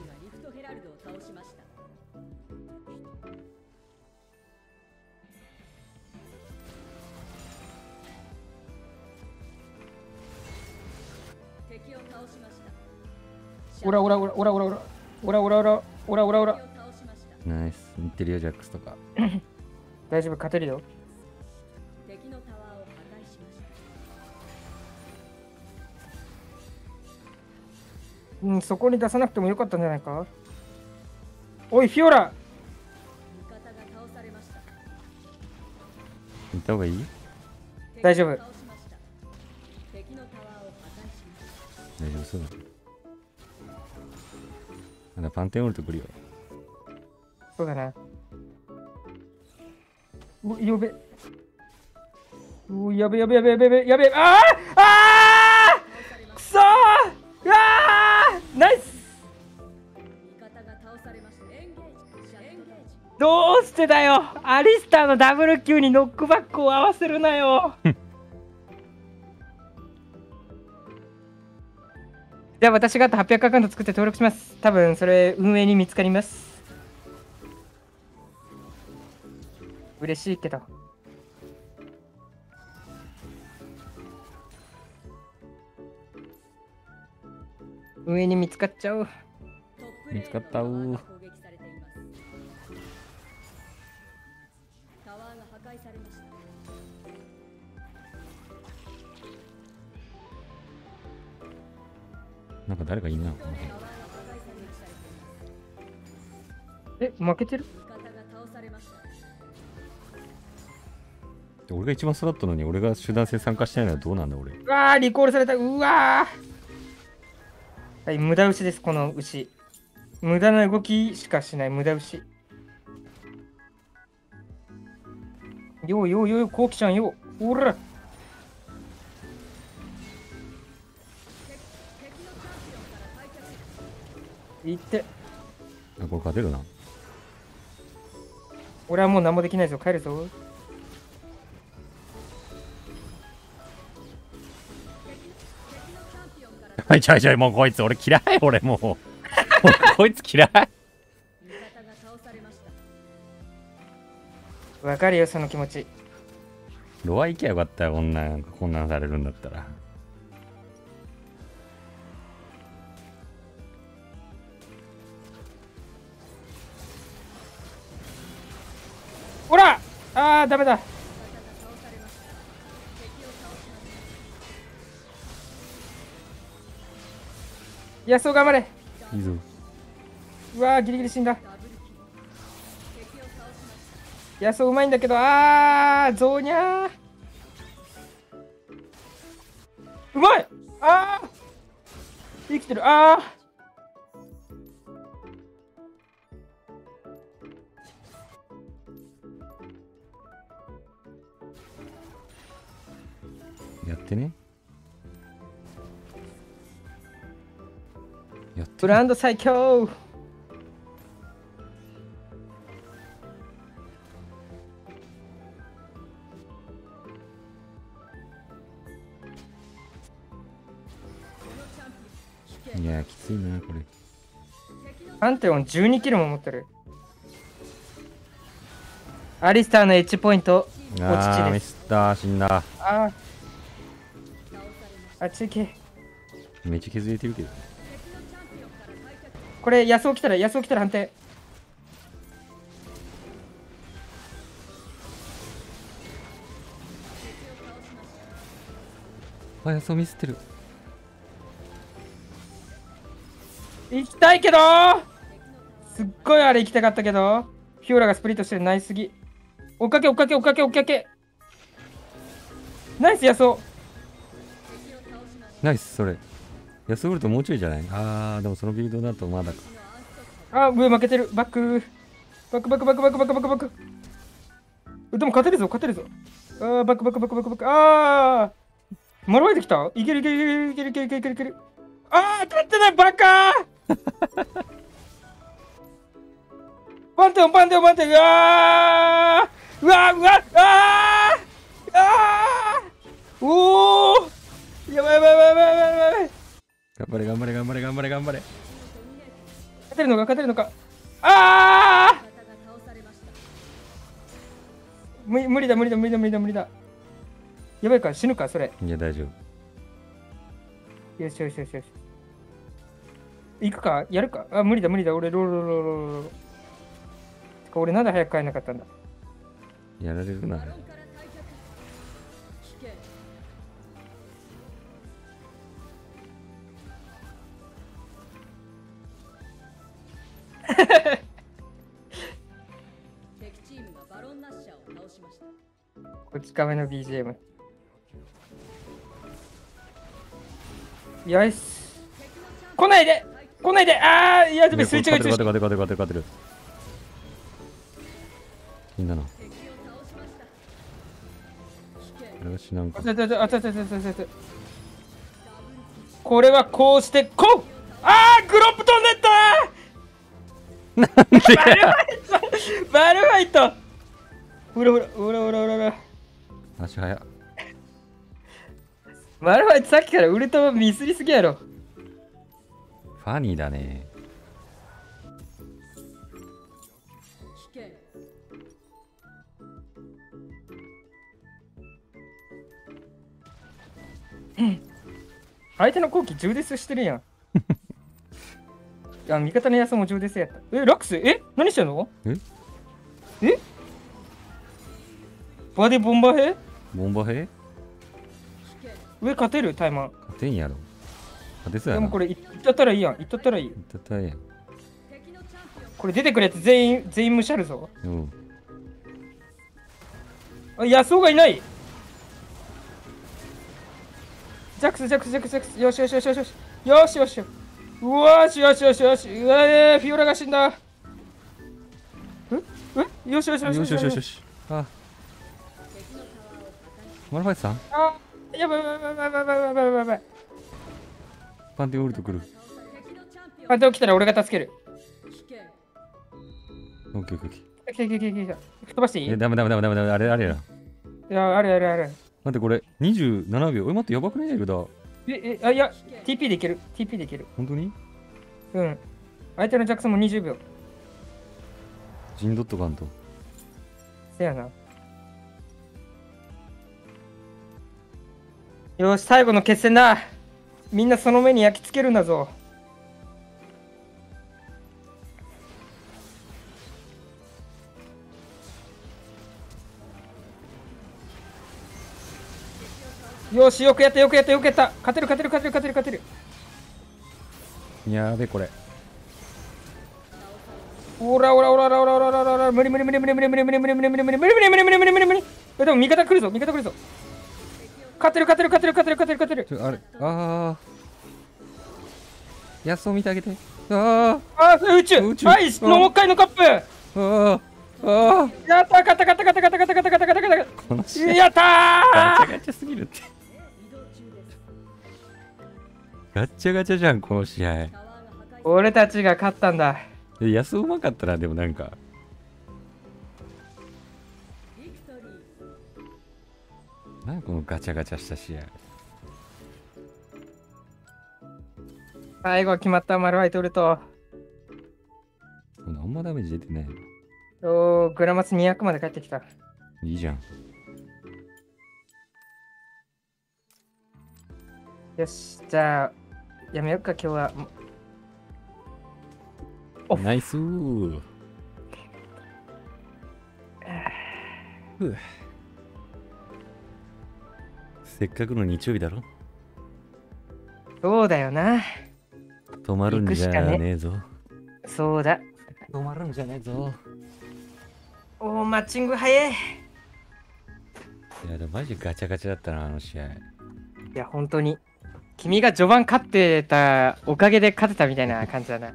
オラオラオラオラオラオラオラオラオラオラオラオラ。 ナイス。似てるよ、ジャックスとか。 大丈夫、勝てるよ。うん、そこに出さなくてもよかったんじゃないか。おい、フィオラ。 行った方がいい？ 大丈夫。 大丈夫そうだ。まだパンテンオルト来るよ。 そうだな。うやべ。うやべやべやべやべやべやべ。ああああくそー。うわーナイス。どうしてだよ。アリスターのダブルキューにノックバックを合わせるなよ。じゃあ私があとはっぴゃくアカウント作って登録します。多分それ運営に見つかります。嬉しいけど。運営に見つかっちゃう。 見つかったう。なんか誰かいんな。 え、負けてる？ 俺が一番育ったのに俺が集団戦参加してないのはどうなんだ俺。 うわー、リコールされた。うわー。はい、無駄牛です、この牛。無駄な動きしかしない無駄牛。ようようよう、こうきちゃんよ。ほら。いって。 あ、これ勝てるな。 俺はもう何もできないぞ。帰るぞ。 はい、ちょいちょい、もうこいつ俺嫌い。俺もう。もうこいつ嫌い。 わかるよ、その気持ち。 ロア行きゃよかったよ、こんなん、こんなんされるんだったら。 あーダメだ。ヤスオ頑張れ。 いいぞ。 うわーギリギリ死んだ。ヤスオうまいんだけど、あーゾーニャーうまい。あー生きてる。あーやってね。やってブランド最強。 いや、きついな、これ。 パンテオンじゅうにキルも持ってる。アリスターのエッジポイントあー、ミ落ちです。 スった、死んだ。 あーあっち行け。 めっちゃ削れてるけど。 これ、ヤスオ来たら、ヤスオ来たら判定。 あ、やそうミスってる。 行きたいけどーすっごいあれ行きたかったけど、フィオラがスプリットしてるナイスすぎ。追っかけ追っかけ追っかけ追っかけ。ナイスヤスオ。 ナイス、それ。ヤスウルトもうちょいじゃない？あー、でもそのビルドだとまだか。 あー、上負けてる。バック。バックバックバックバックバックバックバック。でも勝てるぞ、勝てるぞ。あー、バックバックバックバックバック。あー。マロワイできた？いけるいけるいけるいけるいけるいけるいける。あー、勝ってない、バカーパンテオンパンテオンパンテオン。うわーうわーうわーあーあーおーやばいやばいやばいやばいやばいやばい。 頑張れ、頑張れ、頑張れ、頑張れ、頑張れ。 勝てるのか勝てるのか。ああ無無理だ無理だ無理だ無理だ無理だ。やばいか死ぬかそれ。 いや、大丈夫。 よしよしよしよし。行くかやるか。あ無理だ無理だ俺ローローローローロー。てか俺なんで早く帰んなかったんだ。 やられるな、あれ。 敵チームがバロンナッシャーを倒しました。 こち亀の ビージーエム。よし来ないで来ないで。ああいやでもスイッチが勝てる、勝てる、勝てる、勝てる、勝てる。死んだな。これは死なんか。 あたたたたたたたた。これはこうしてこう。ああグロップ飛んでったーバルファイトバルファイト。ほらほらほらほらほらほら。 足早っ。 バルファイトさっきからウルトラミスりすぎやろ。 ファニーだね。 危険。 相手の後期充デスしてるやん。いや味方のやつも充デスやった。えラックスえ何してんの？ ええバディボンバー兵ボンバ兵上勝てるタイマー。 勝てんやろ。勝てそうやな。 でもこれいっちゃったらいいやん。いっちゃったらいい。 いったったらええやん。 これ出てくるやつ全員全員無視あるぞ。 うん。 あヤスオがいない。ジャックスジャックスジャックスジャックス。よしよしよしよしよしよしよしよし。うわーしよしよしよし。うわーフィオラが死んだ。ええよしよしよしよしよしよしよし。あ。マルファイトさんあやばいやばいやばいやばいやばいやばいやばい。 パンテオルト来る。 パンテオ来たら俺が助ける。 オッケーオッケーオッケー。 来た来た来た来た来た。吹っ飛ばしていい？ え、ダメダメダメダメダメ。あれあれや。 いやあれあれあれ。 待ってこれにじゅうななびょう。え、待ってやばくねエルダー。 ええあいや ティーピー でいける ティーピー でいける。 本当にうん相手のジャクソンもにじゅうびょう。 ジンドットガンと。 せやな。よし最後の決戦だ。みんなその目に焼き付けるんだぞ。 よし、よくやったよくやったよくやった。勝てる勝てる勝てる勝てる勝てる。 やべこれ。 おらおらおらおらおらおらおらおらおら無理無理無理無理無理無理無理無理無理無理無理無理無理無理無理無理無理無理。え、でも味方来るぞ味方来るぞ。勝てる勝てる勝てる勝てる勝てる勝てる。 ちょあれああ。やっそう見てあげて。あああ、宇宙宇宙はい、もう一回のカップ。 ああああ。 やった勝った勝った勝った勝った勝った勝った勝った勝った勝っこの試合た。やったガチャー。 ガチャすぎるって。ガッチャガチャじゃんこの試合。 俺たちが勝ったんだ。 やすうまかったな。でもなんかなんこのガチャガチャした試合。 最後決まったマルワイトルト。 あんまダメージ出てない。 おー、グラマスにひゃくまで帰ってきた。 いいじゃん。 よし、じゃあやめようか今日は。おナイスー。ふうせっかくの日曜日だろ。 そうだよな。 止まるんじゃねえぞ。 そうだ。 止まるんじゃねえぞ。 おー、マッチング早い。いいやでもマジガチャガチャだったなあの試合。 や、本当に。君が序盤勝ってたおかげで勝てたみたいな感じだな。 い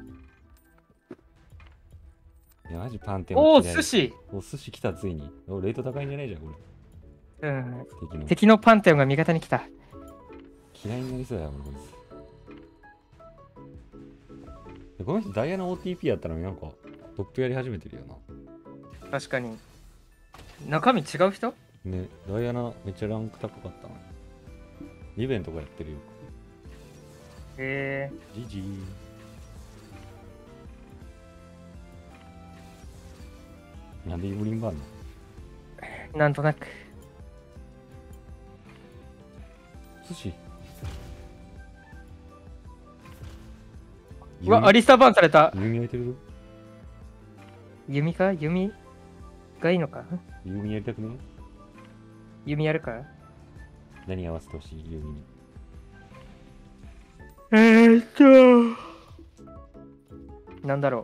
やマジパンテンおお、 嫌い寿司。 お寿司来たついに。おレート高いんじゃないじゃんこれ。 うん。 敵の敵のパンテオンが味方に来た。 嫌いになりそうや俺こいつ。この人ダイヤの オーティーピー やったのになんかトップやり始めてるよな。 確かに。中身違う人？ ね、ダイアナめっちゃランク高かったな。リベンとかやってるよ。 へえ。 ジジー。なんでユーリンバーンの？ なんとなく。 寿司。 うわ、アリスターバーンされた。 弓焼いてるぞ。 弓か弓がいいのか？ 弓やりたくね？ 弓やるか？ 何合わせてほしい弓に。 えーっと。なんだろ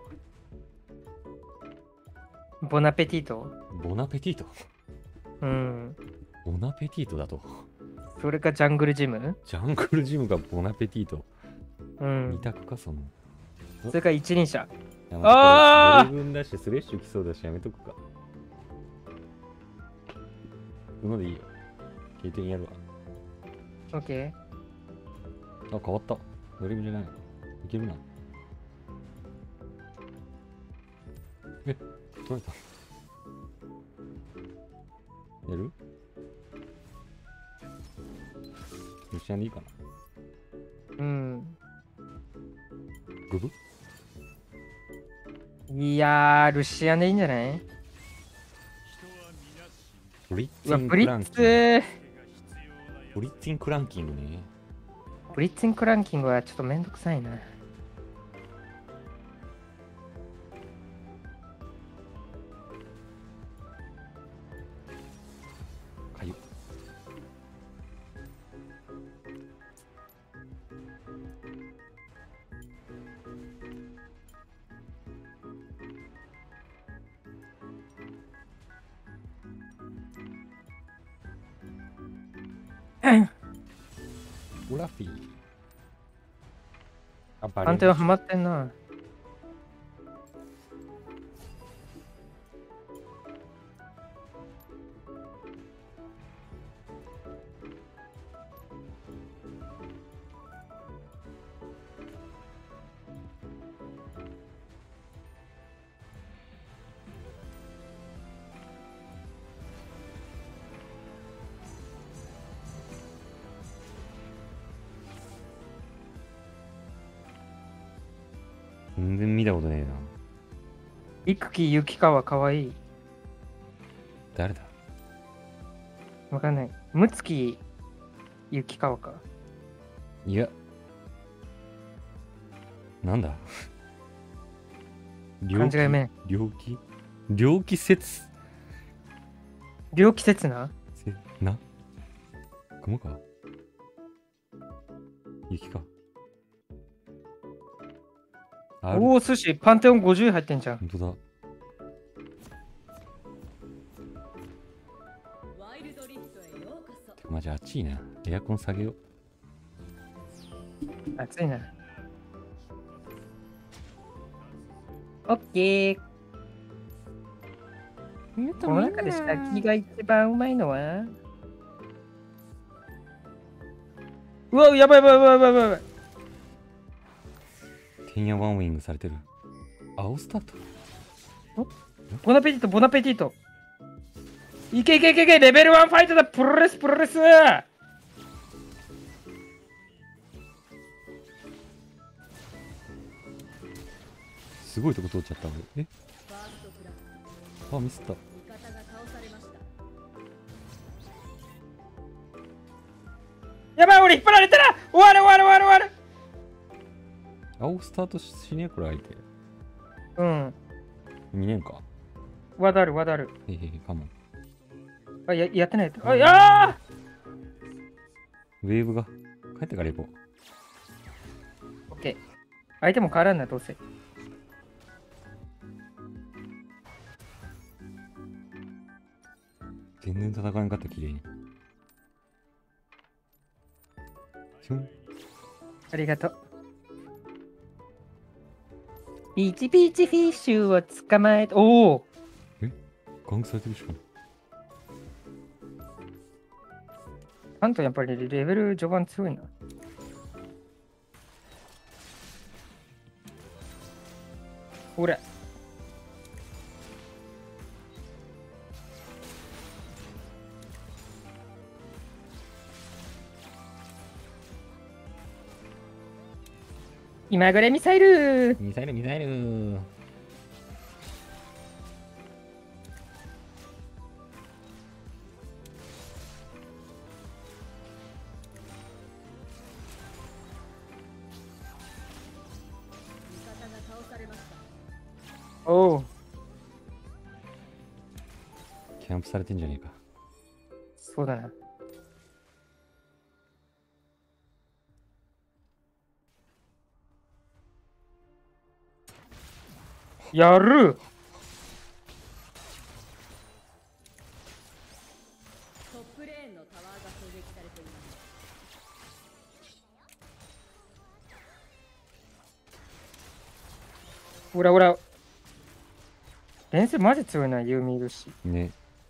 う。ボナペティート？ ボナペティート？ うん。 ボナペティートだと。 それかジャングルジム？ ジャングルジムがボナペティート。 う二ん。 択かその。 それか一輪車。 ああ。 あードリブンだしスレッシュ来そうだしやめとくか。うのでいいよ。経験やるわ。 オッケあ、変わった。ドリブンじゃない。いけるな。え、取れた。やる？ルシアンでいいかな。 ー。うん。 グブ？ いやー、ルシアンでいいんじゃない？ ブリッうわ、 ツィンブリックランキング。 ツブリッツィンクランキングね。 ブリッツィンクランキングはちょっとめんどくさいな。 かゆ。オラフィー。あ、バレ判定はハマってんな。 全然見たことねえな。 幾木ゆきかわかわいい。 誰だ？ わかんない。むつきゆきかわか。 いや。なんだ漢字が読めん。 猟奇猟奇説猟奇刹那？ せな熊か雪か。ある。 おお、寿司、パンテオンごじゅう入ってんじゃん。 ほんとだ。 ワイルドリフトへようこそ。 マジ暑いな。エアコン下げよう。 暑いな。オッケー。この中で下着が一番うまいのはうわ、やばいやばいやばいやばいやばい。 てんやワンウィングされてる。青スタート。 ボナペティート、ボナペティート。いけいけいけいけ、レベルワンファイトだ、プロレス、プロレス。 すごいとこ通っちゃった俺。えファーストブラック。 あ、ミスった。 味方が倒されました。 やばい、俺引っ張られたら終わる終わる終わる終わる。 青スタートしねえこれ相手。 うん。 見ねんか。 わだるわだる。 へへへ、かも。 あ、ややってない。あ、やウェーブが。帰ってから行こーオッケー。相手も変わらんな、どうせ。 全然戦わなかった、綺麗に。ひょん。 ありがとう。ピーチピーチフィッシュを捕まえて、おお。 ガングされてるしかも。 あんとやっぱりレベル序盤強いな。ほら。今ぐらいミサイル。 ミサイル、ミサイル。 おお。 キャンプされてんじゃねえか。 そうだな。やる。 トップレーンのタワーが攻撃されています。 ほらほら。連戦マジ強いな、ユーミいるし。 ね。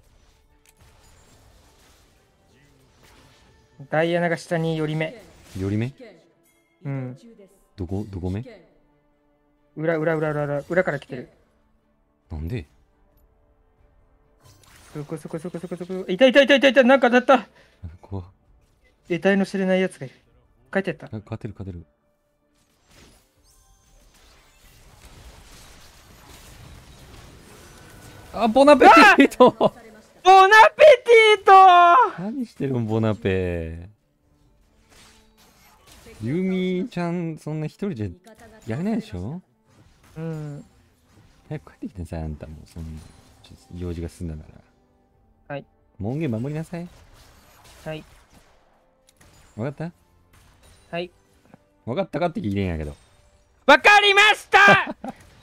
ダイアナが下に寄り目。 寄り目うん。 どこ、どこ目裏裏裏裏裏裏から来てる。 なんでそこそこそこそこそこ。いたいたいたいたいた、なんかだった。 怖っ。 得体の知れないやつがいる。帰ってった。 あ、勝てる勝てる。あ、ボナペティート。 ボナペティート。 何してるんボナペ。ユミちゃんそんな一人じゃやれないでしょ。 うん。 早く帰ってきてなさい、あんたも。そんな用事が済んだなら。 はい。 門限守りなさい。 はい。 わかったはい。 わかったかって聞いてんやけど。 わかりました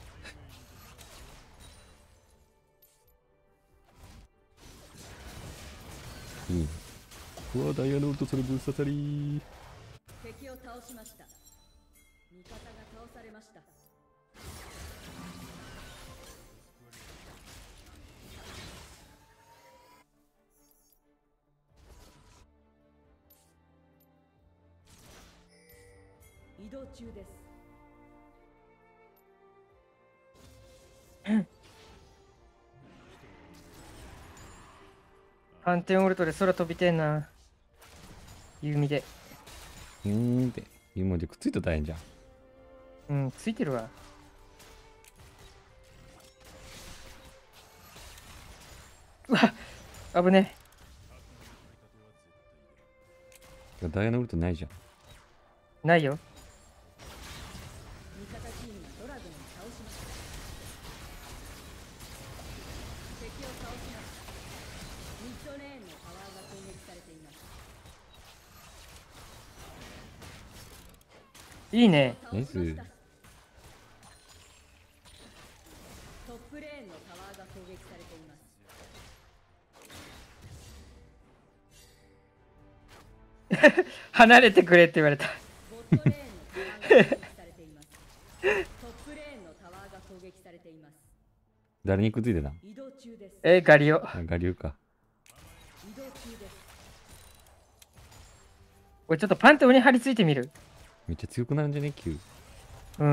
いいね。うわ、ダイヤのウルトそれぶっ刺さり。 敵を倒しました。味方が倒されました。移動中です。 反転オルトで空飛びてんな。弓で。 うーんって。ユモでくっついたら大変じゃん。 うん、ついてるわ。うわっ、危ねダイヤのウルトないじゃん。 え。ないよ。 味方チームがドラゴンを倒しました。敵を倒しました。ミッドレーンのタワーが攻撃されています。 いいね。 ナイス。 トップレーンのタワーが攻撃されています。 離れてくれって言われた。 ボットレーンのタワーが攻撃されています。トップレーンのタワーが攻撃されています。 誰にくっついてたん？ 移動中です。 えー、ガリオ。 あガリュウか。 移動中です。 これちょっとパンテオに張り付いてみる。 めっちゃ強くなるんじゃね Q。 うん。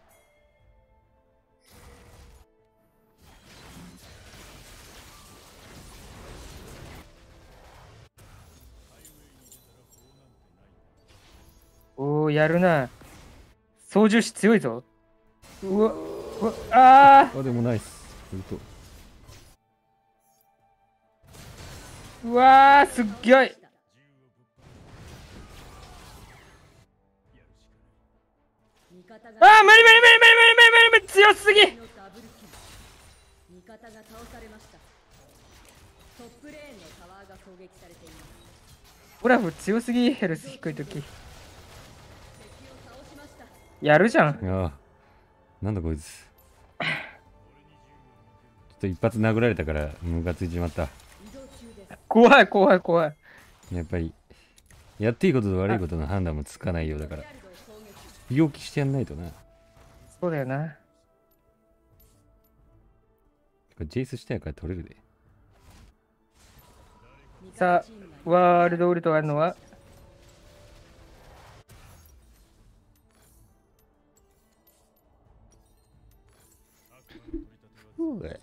おー、やるな。操縦士強いぞ。うわ、うわ、ああ、でもナイス。ほんと。 ー、うわー、すっごい。あー、無理無理無理無理無理無理無理無理強すぎ。 味方が倒されました。トップレーンのタワーが攻撃されています。 オラフ強すぎ、ヘルス低いとき。 敵を倒しました。 やるじゃん。 ああ。なんだこいつ。ちょっと一発殴られたからムカついてしまった。 移動中です。 怖い怖い怖い。 やっぱり、やっていいことと悪いことの判断もつかないようだから、病気してやんないとな。 そうだよな。 これジェイスしたやから取れるで。 さあ、ワールドウルトあるのはうえ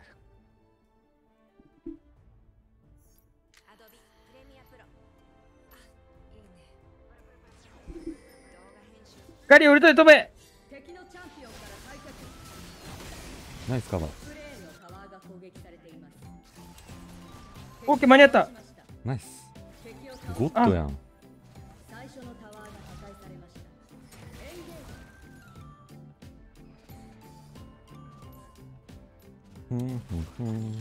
アドビプレミアプロ。あ、いいね。動画編集。 ガリウルトで飛べ。 敵のチャンピオンから退却。 ナイスカバー。 プレーンのタワーが攻撃されています。 オッケー、間に合った。 ナイス。 敵を倒しゴッドやん。 最初のタワーが破壊されました。エンゲージ。 ふんふんふん。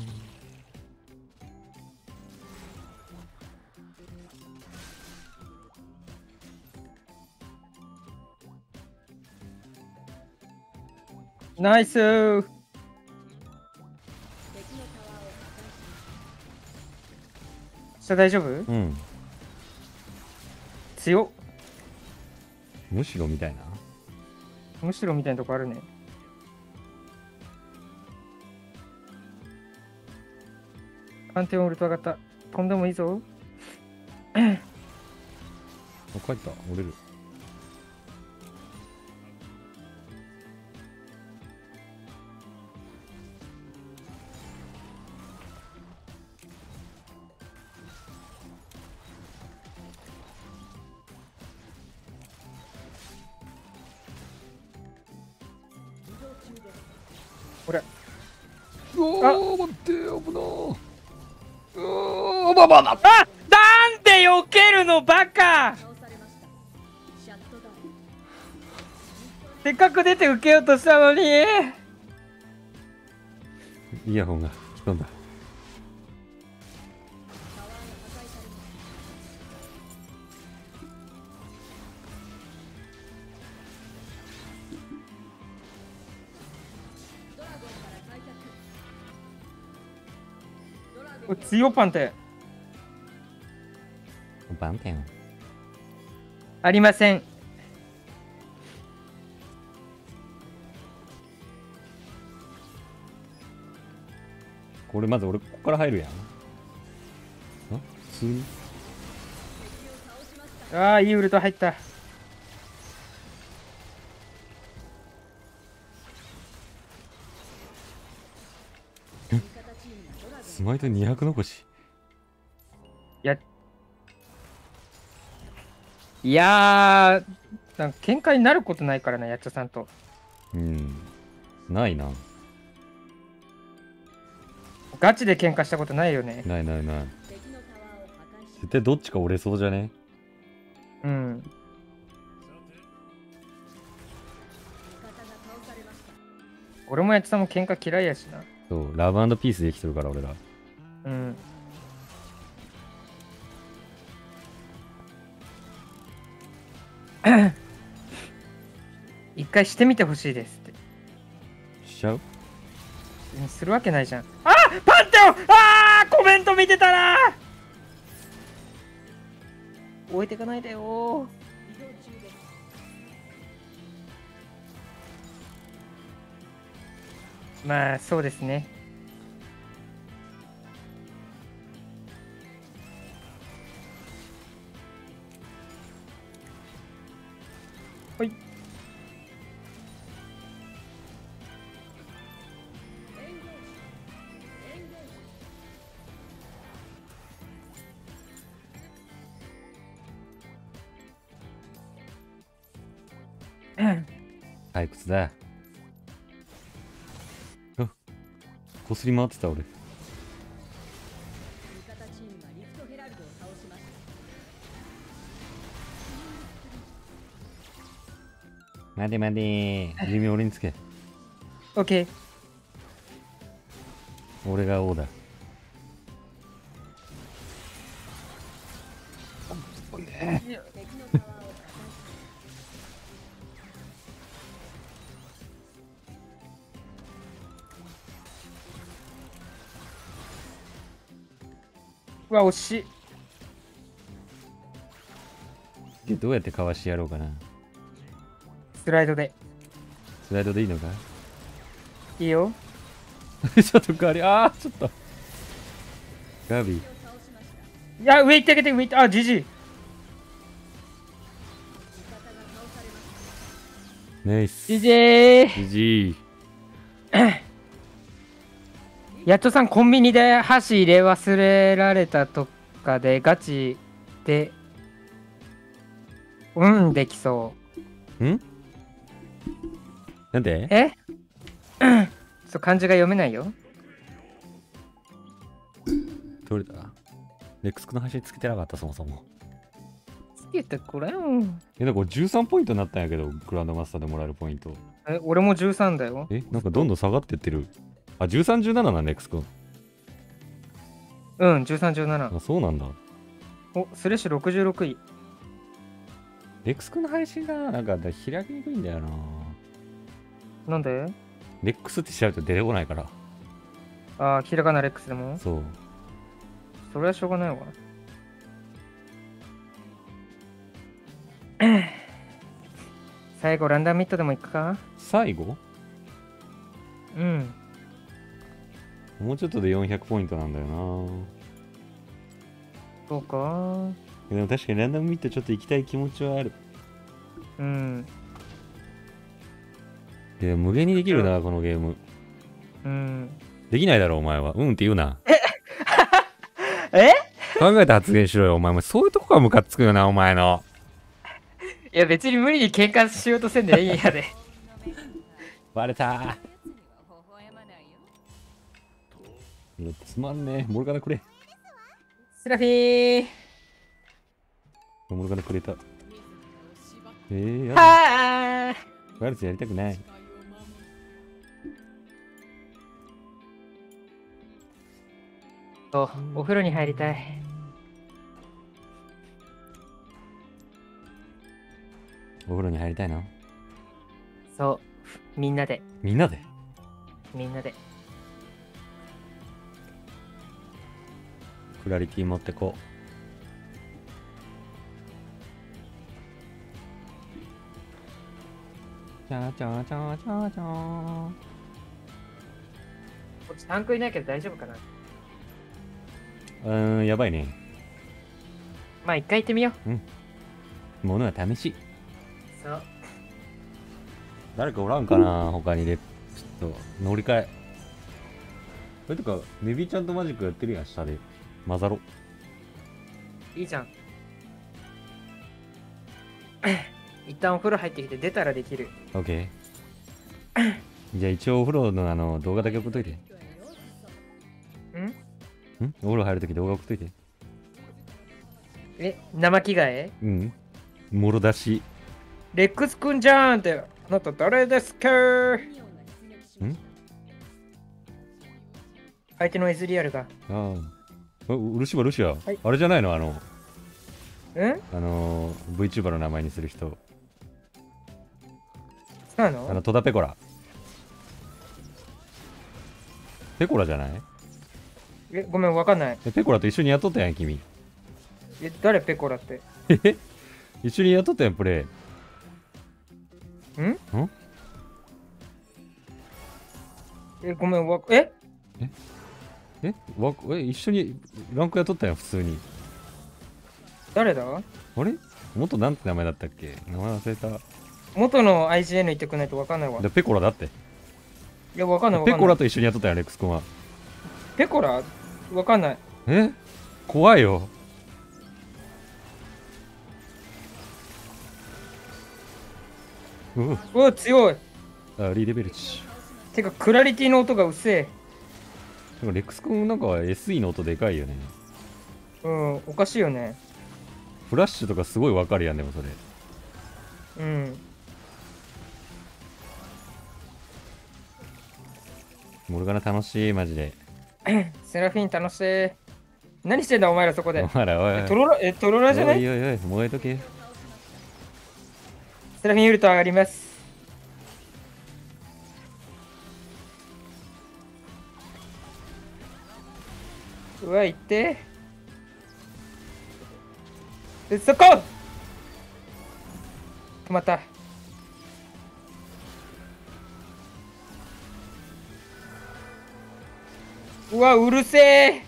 ナイスー。 敵のタワーを破壊し下大丈夫？ うん。 強っ。 むしろみたいな。 むしろみたいなとこあるね。パンテオンウルト上がった。飛んでもいいぞ。 あ、帰った。折れる。 ほら。 おー、待って、危なー。うー、ババだ。 あ、なんで避けるのバカ。 倒されました。シャットダウン。 せっかく出て受けようとしたのに。 イヤホンが吹き飛んだ。 タワーが破壊されました。ドラゴンから退却。ドラゴンが強パンテバンテン。 ありません。 これまず俺ここから入るやん。あ、普通に。 ああ、いいウルト入った。 スマイトにひゃく残し。 いや、いやー、なんか喧嘩になることないからな、やっちゃさんと。 うん。ないな。 ガチで喧嘩したことないよね。 ないないない。 敵のタワーを破壊し、 絶対どっちか折れそうじゃね？ うん。 味方が倒されました。 俺もやっちゃさんも喧嘩嫌いやしな。 そう、ラブピースできてるから俺ら。 うん。 一回してみてほしいですって。 しちゃう？ うんするわけないじゃん。あパンテオンあーコメント見てたな置いてかないでよまあそうですね。はい退屈だ。あ、こすり回ってた俺。 味方チームがリフトヘラルドを倒しました。 待て待て、弓俺につけ。 オッケー。 俺が王だ。 敵のタワーを破壊うわ惜しい。 でどうやってかわしてやろうかな。 スライドでスライドでいいのか？ いいよ。 ちょっとガリ、あーちょっとガビ。 いや上行ってあげて上行ってあジジイ。 ナイス。 ジジイ。 ジジやっとさんコンビニで箸入れ忘れられたとかでガチでうんできそー。んなんでう。えそう漢字が読めないよ。 どれだ？レックスクの橋つけてなかったそもそも。 つけてくれよ。 え、なんかこれじゅうさんポイントになったんやけど、グランドマスターでもらえるポイント。 え俺もじゅうさんだよ。 え、なんかどんどん下がってってる。あ、じゅうさん、じゅうなななんレックス君。 うんじゅうさん、じゅうなな。 あ、そうなんだ。 おスレッシュろくじゅうろくい。 レックス君の配信がなんか開きにくいんだよな。 なんで？ レックスって調べたら出てこないから。 ああひらがなレックスでもそう。 それはしょうがないわ。最後ランダムミットでもいくか？ 最後うんもうちょっとでよんひゃくポイントなんだよな。 そうか。 でも確かにランダムミットちょっと行きたい気持ちはある。 うんいや、無限にできるな、このゲーム。 うんできないだろ、お前は。うんって言うな。 え考えて発言しろよ、お前も。そういうとこがムカつくよな、お前の。 いや別に無理に喧嘩しようとせんでいいんやで。 バレたー。 やつには微笑まないよ。 いやつまんねえ。モルガナくれ。 スラフィーモルガナくれた。えー、やだ。 はワイルズやりたくない。 ーおお風呂に入りたい。 お風呂に入りたいの？ そうみんなでみんなでみんなでクラリティ持ってこう。チャチャチャチャチャー。 こっちタンクいないけど大丈夫かな。 うーん、やばいね。 まあ一回行ってみよう。 ものは試し。 そう誰かおらんかな他にで。ちょっと乗り換え。それとか、ネビーちゃんとマジックやってるやん、下で。混ざろ。 いいじゃん。一旦お風呂入ってきて出たらできる。 オッケー。じゃあ一応お風呂のあの動画だけ送っといて。 んんお風呂入るとき動画送っといて。 え生着替えうん。もろ出し。 レックスくんじゃーんってあなた誰ですか？ ん相手のエズリアルが。 ああ。うルシファルシア、 いあれじゃないのあの、 んあのー、VTuber の名前にする人。 なのあの戸田ペコラ。ペコラじゃない？ え、ごめん、わかんない。 えペコラと一緒にやっとったやん君。 え、誰ペコラって。 えへ一緒にやっとったやんプレイ。 んんえ、ごめん、わ、ええわえ一緒にランクやっとったやん普通に。 誰だ？ あれ元なんて名前だったっけ？名前忘れた。 元の アイジーエヌ 言ってくんないとわかんないわ。いでペコラだって。 や、わかんないわかんない。 ペコラと一緒にやっとったやんレックス君は。 ペコラわかんない。 え怖いよ。うううわ、強い。 あリーレベルチ。 てか、クラリティの音がうっせでもレックス君なんか エスイー の音でかいよね。 え。うん、おかしいよね。 フラッシュとかすごいわかるやんでもそれ。 うん。 モルガナ楽しいマジで。 セラフィン楽しい。何してんだ、お前らそこで。 お前らおいおいえトロラ、え、トロラじゃない？ おいおいおい燃えとけ。 セラフィンウルト上がります。うわ、行って。え、そこ止まった。うわ、うるせえ。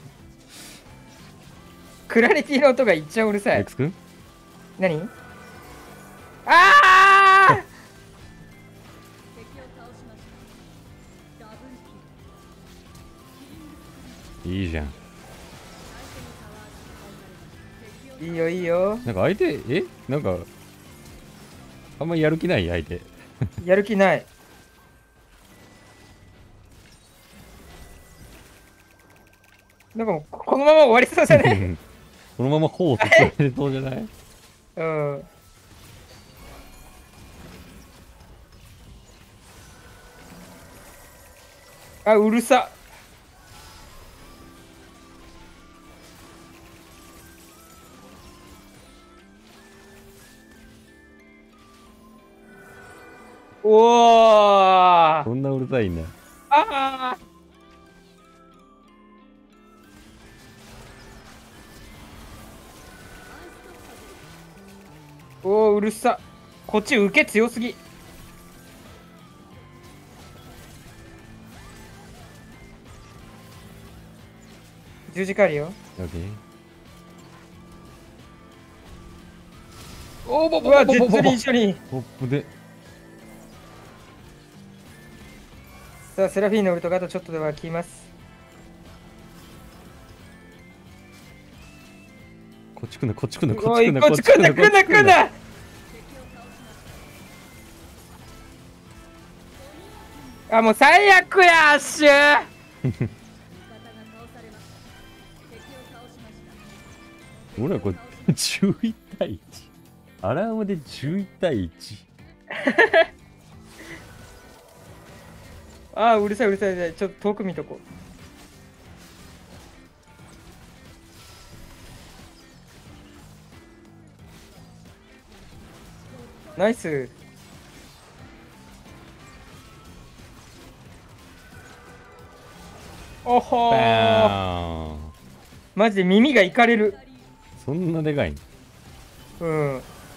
クラリティの音がいっちゃうるさいレック。ス君何？ああ敵を倒しました。ダブルキル。 いいじゃん。 相手のタワーが破壊されました。敵をいいよいいよ。 なんか相手えなんかあんまりやる気ない相手。 やる気ない。なんかもうここのまま終わりそうじゃね？ このまま頬を突っ込めそうじゃない？ うん。あ、うるさ。おー。 そんなうるさいんだ。 あー。おー、うるさ。こっち受け強すぎ。十字架あるよ。 オッケー。 おー、うわ、絶に一緒に。 トップで。 さあ、セラフィーのウルトがあとちょっとでは来ます。 こっち来んなこっち来んなこっおい、 ち来んなこっち来んな、来んな、来んな。あ、もう最悪や、アッシュ。 味方が倒されました。敵を倒しました。 俺らこれじゅういち対いち。アラームでじゅういち対いち。 あー、うるさいうるさいうるさい。ちょっと遠く見とこう。ナイス。おほー。 バーン。 マジで耳がいかれる。 そんなでかいの？ うん。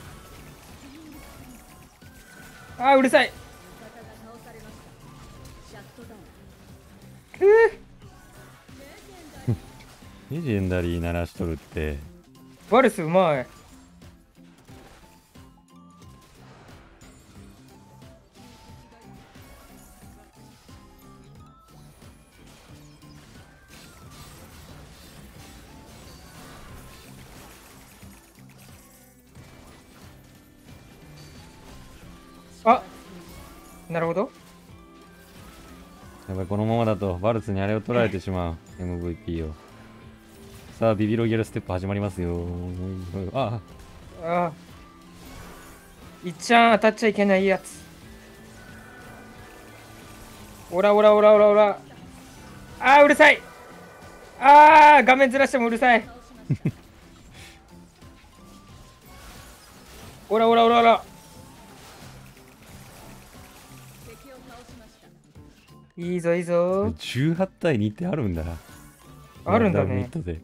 あー、うるさい。 味方が倒されました。シャットダウン。 くー。 レジェンダリー鳴らしとるって。 バルスうまい。あ、なるほど。 やばいこのままだとバルツにあれを取られてしまう。 エムブイピー を。さあビビロギャルステップ始まりますよ。あああ。いっちゃん当たっちゃいけないやつ。オラオラオラオラオラ。あー、うるさい。あー、画面ずらしてもうるさい。オラオラオラオラ。 いいぞいいぞ。 じゅうはち対にってあるんだな。 あるんだランダムミねッ。トで。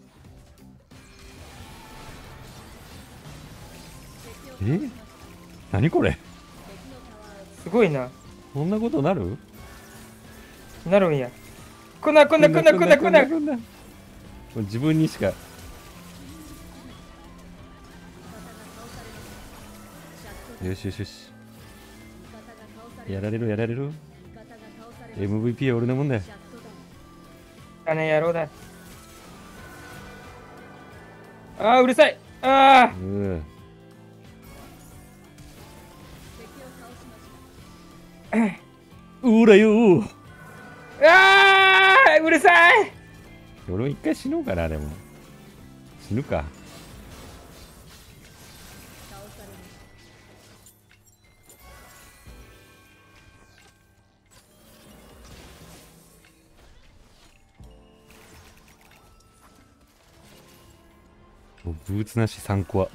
え何これすごいな。 こんなことなるなるんや。こんなこんなこんなこんなこんな。 こんな自分にしか。よしよしよし。やられるやられる。エムブイピー は俺のもんだよ。 あね、野郎だ。ああ、うるさい。あうん。うらよー。 あ。ああ、うるさい。 俺も一回死のうかな、でも。死ぬか。ブーツなしさんこは。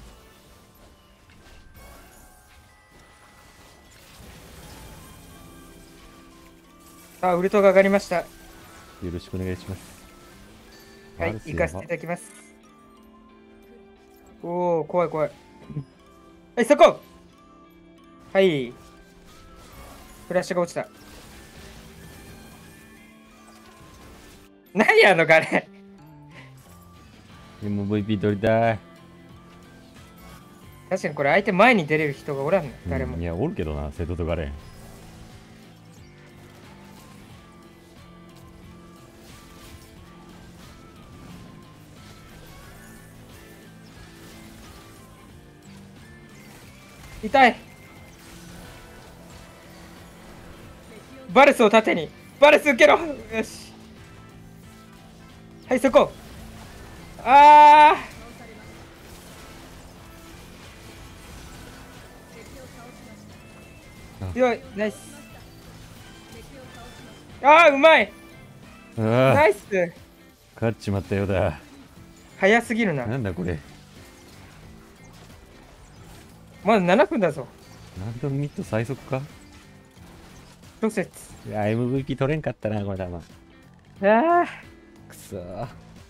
あ、ウルトが上がりました。 よろしくお願いします。 はい、 マルセ行かせていただきます。おお、怖い怖い。はい、そこ。はい。フラッシュが落ちた。何やあのガレ。 エムブイピー 取りたい。 確かにこれ相手前に出れる人がおらんの、誰もうん。いや、おるけどな、瀬戸とガレン。 痛い。バルスを縦に。バルス受けろ。よし。はい、そこ。ああ。強い、ナイス。ああ、うまい。 あナあ、 イス。 勝っちまったようだ。 早すぎるな。 なんだこれ。 まだななふんだぞ。 ランダムミット最速か。 諸説。 いや、エムブイピー 取れんかったな、これだな。 ああ。 くそー。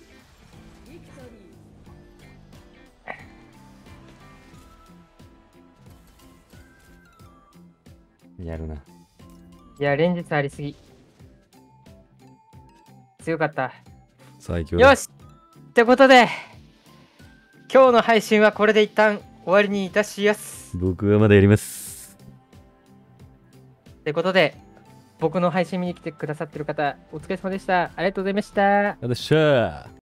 やるな。 いや、連日ありすぎ。強かった。 最強だ。 よしってことで、今日の配信はこれで一旦終わりにいたしやす。 僕はまだやります。 ってことで、僕の配信見に来てくださってる方、お疲れ様でした。ありがとうございました。 ありがとうございました。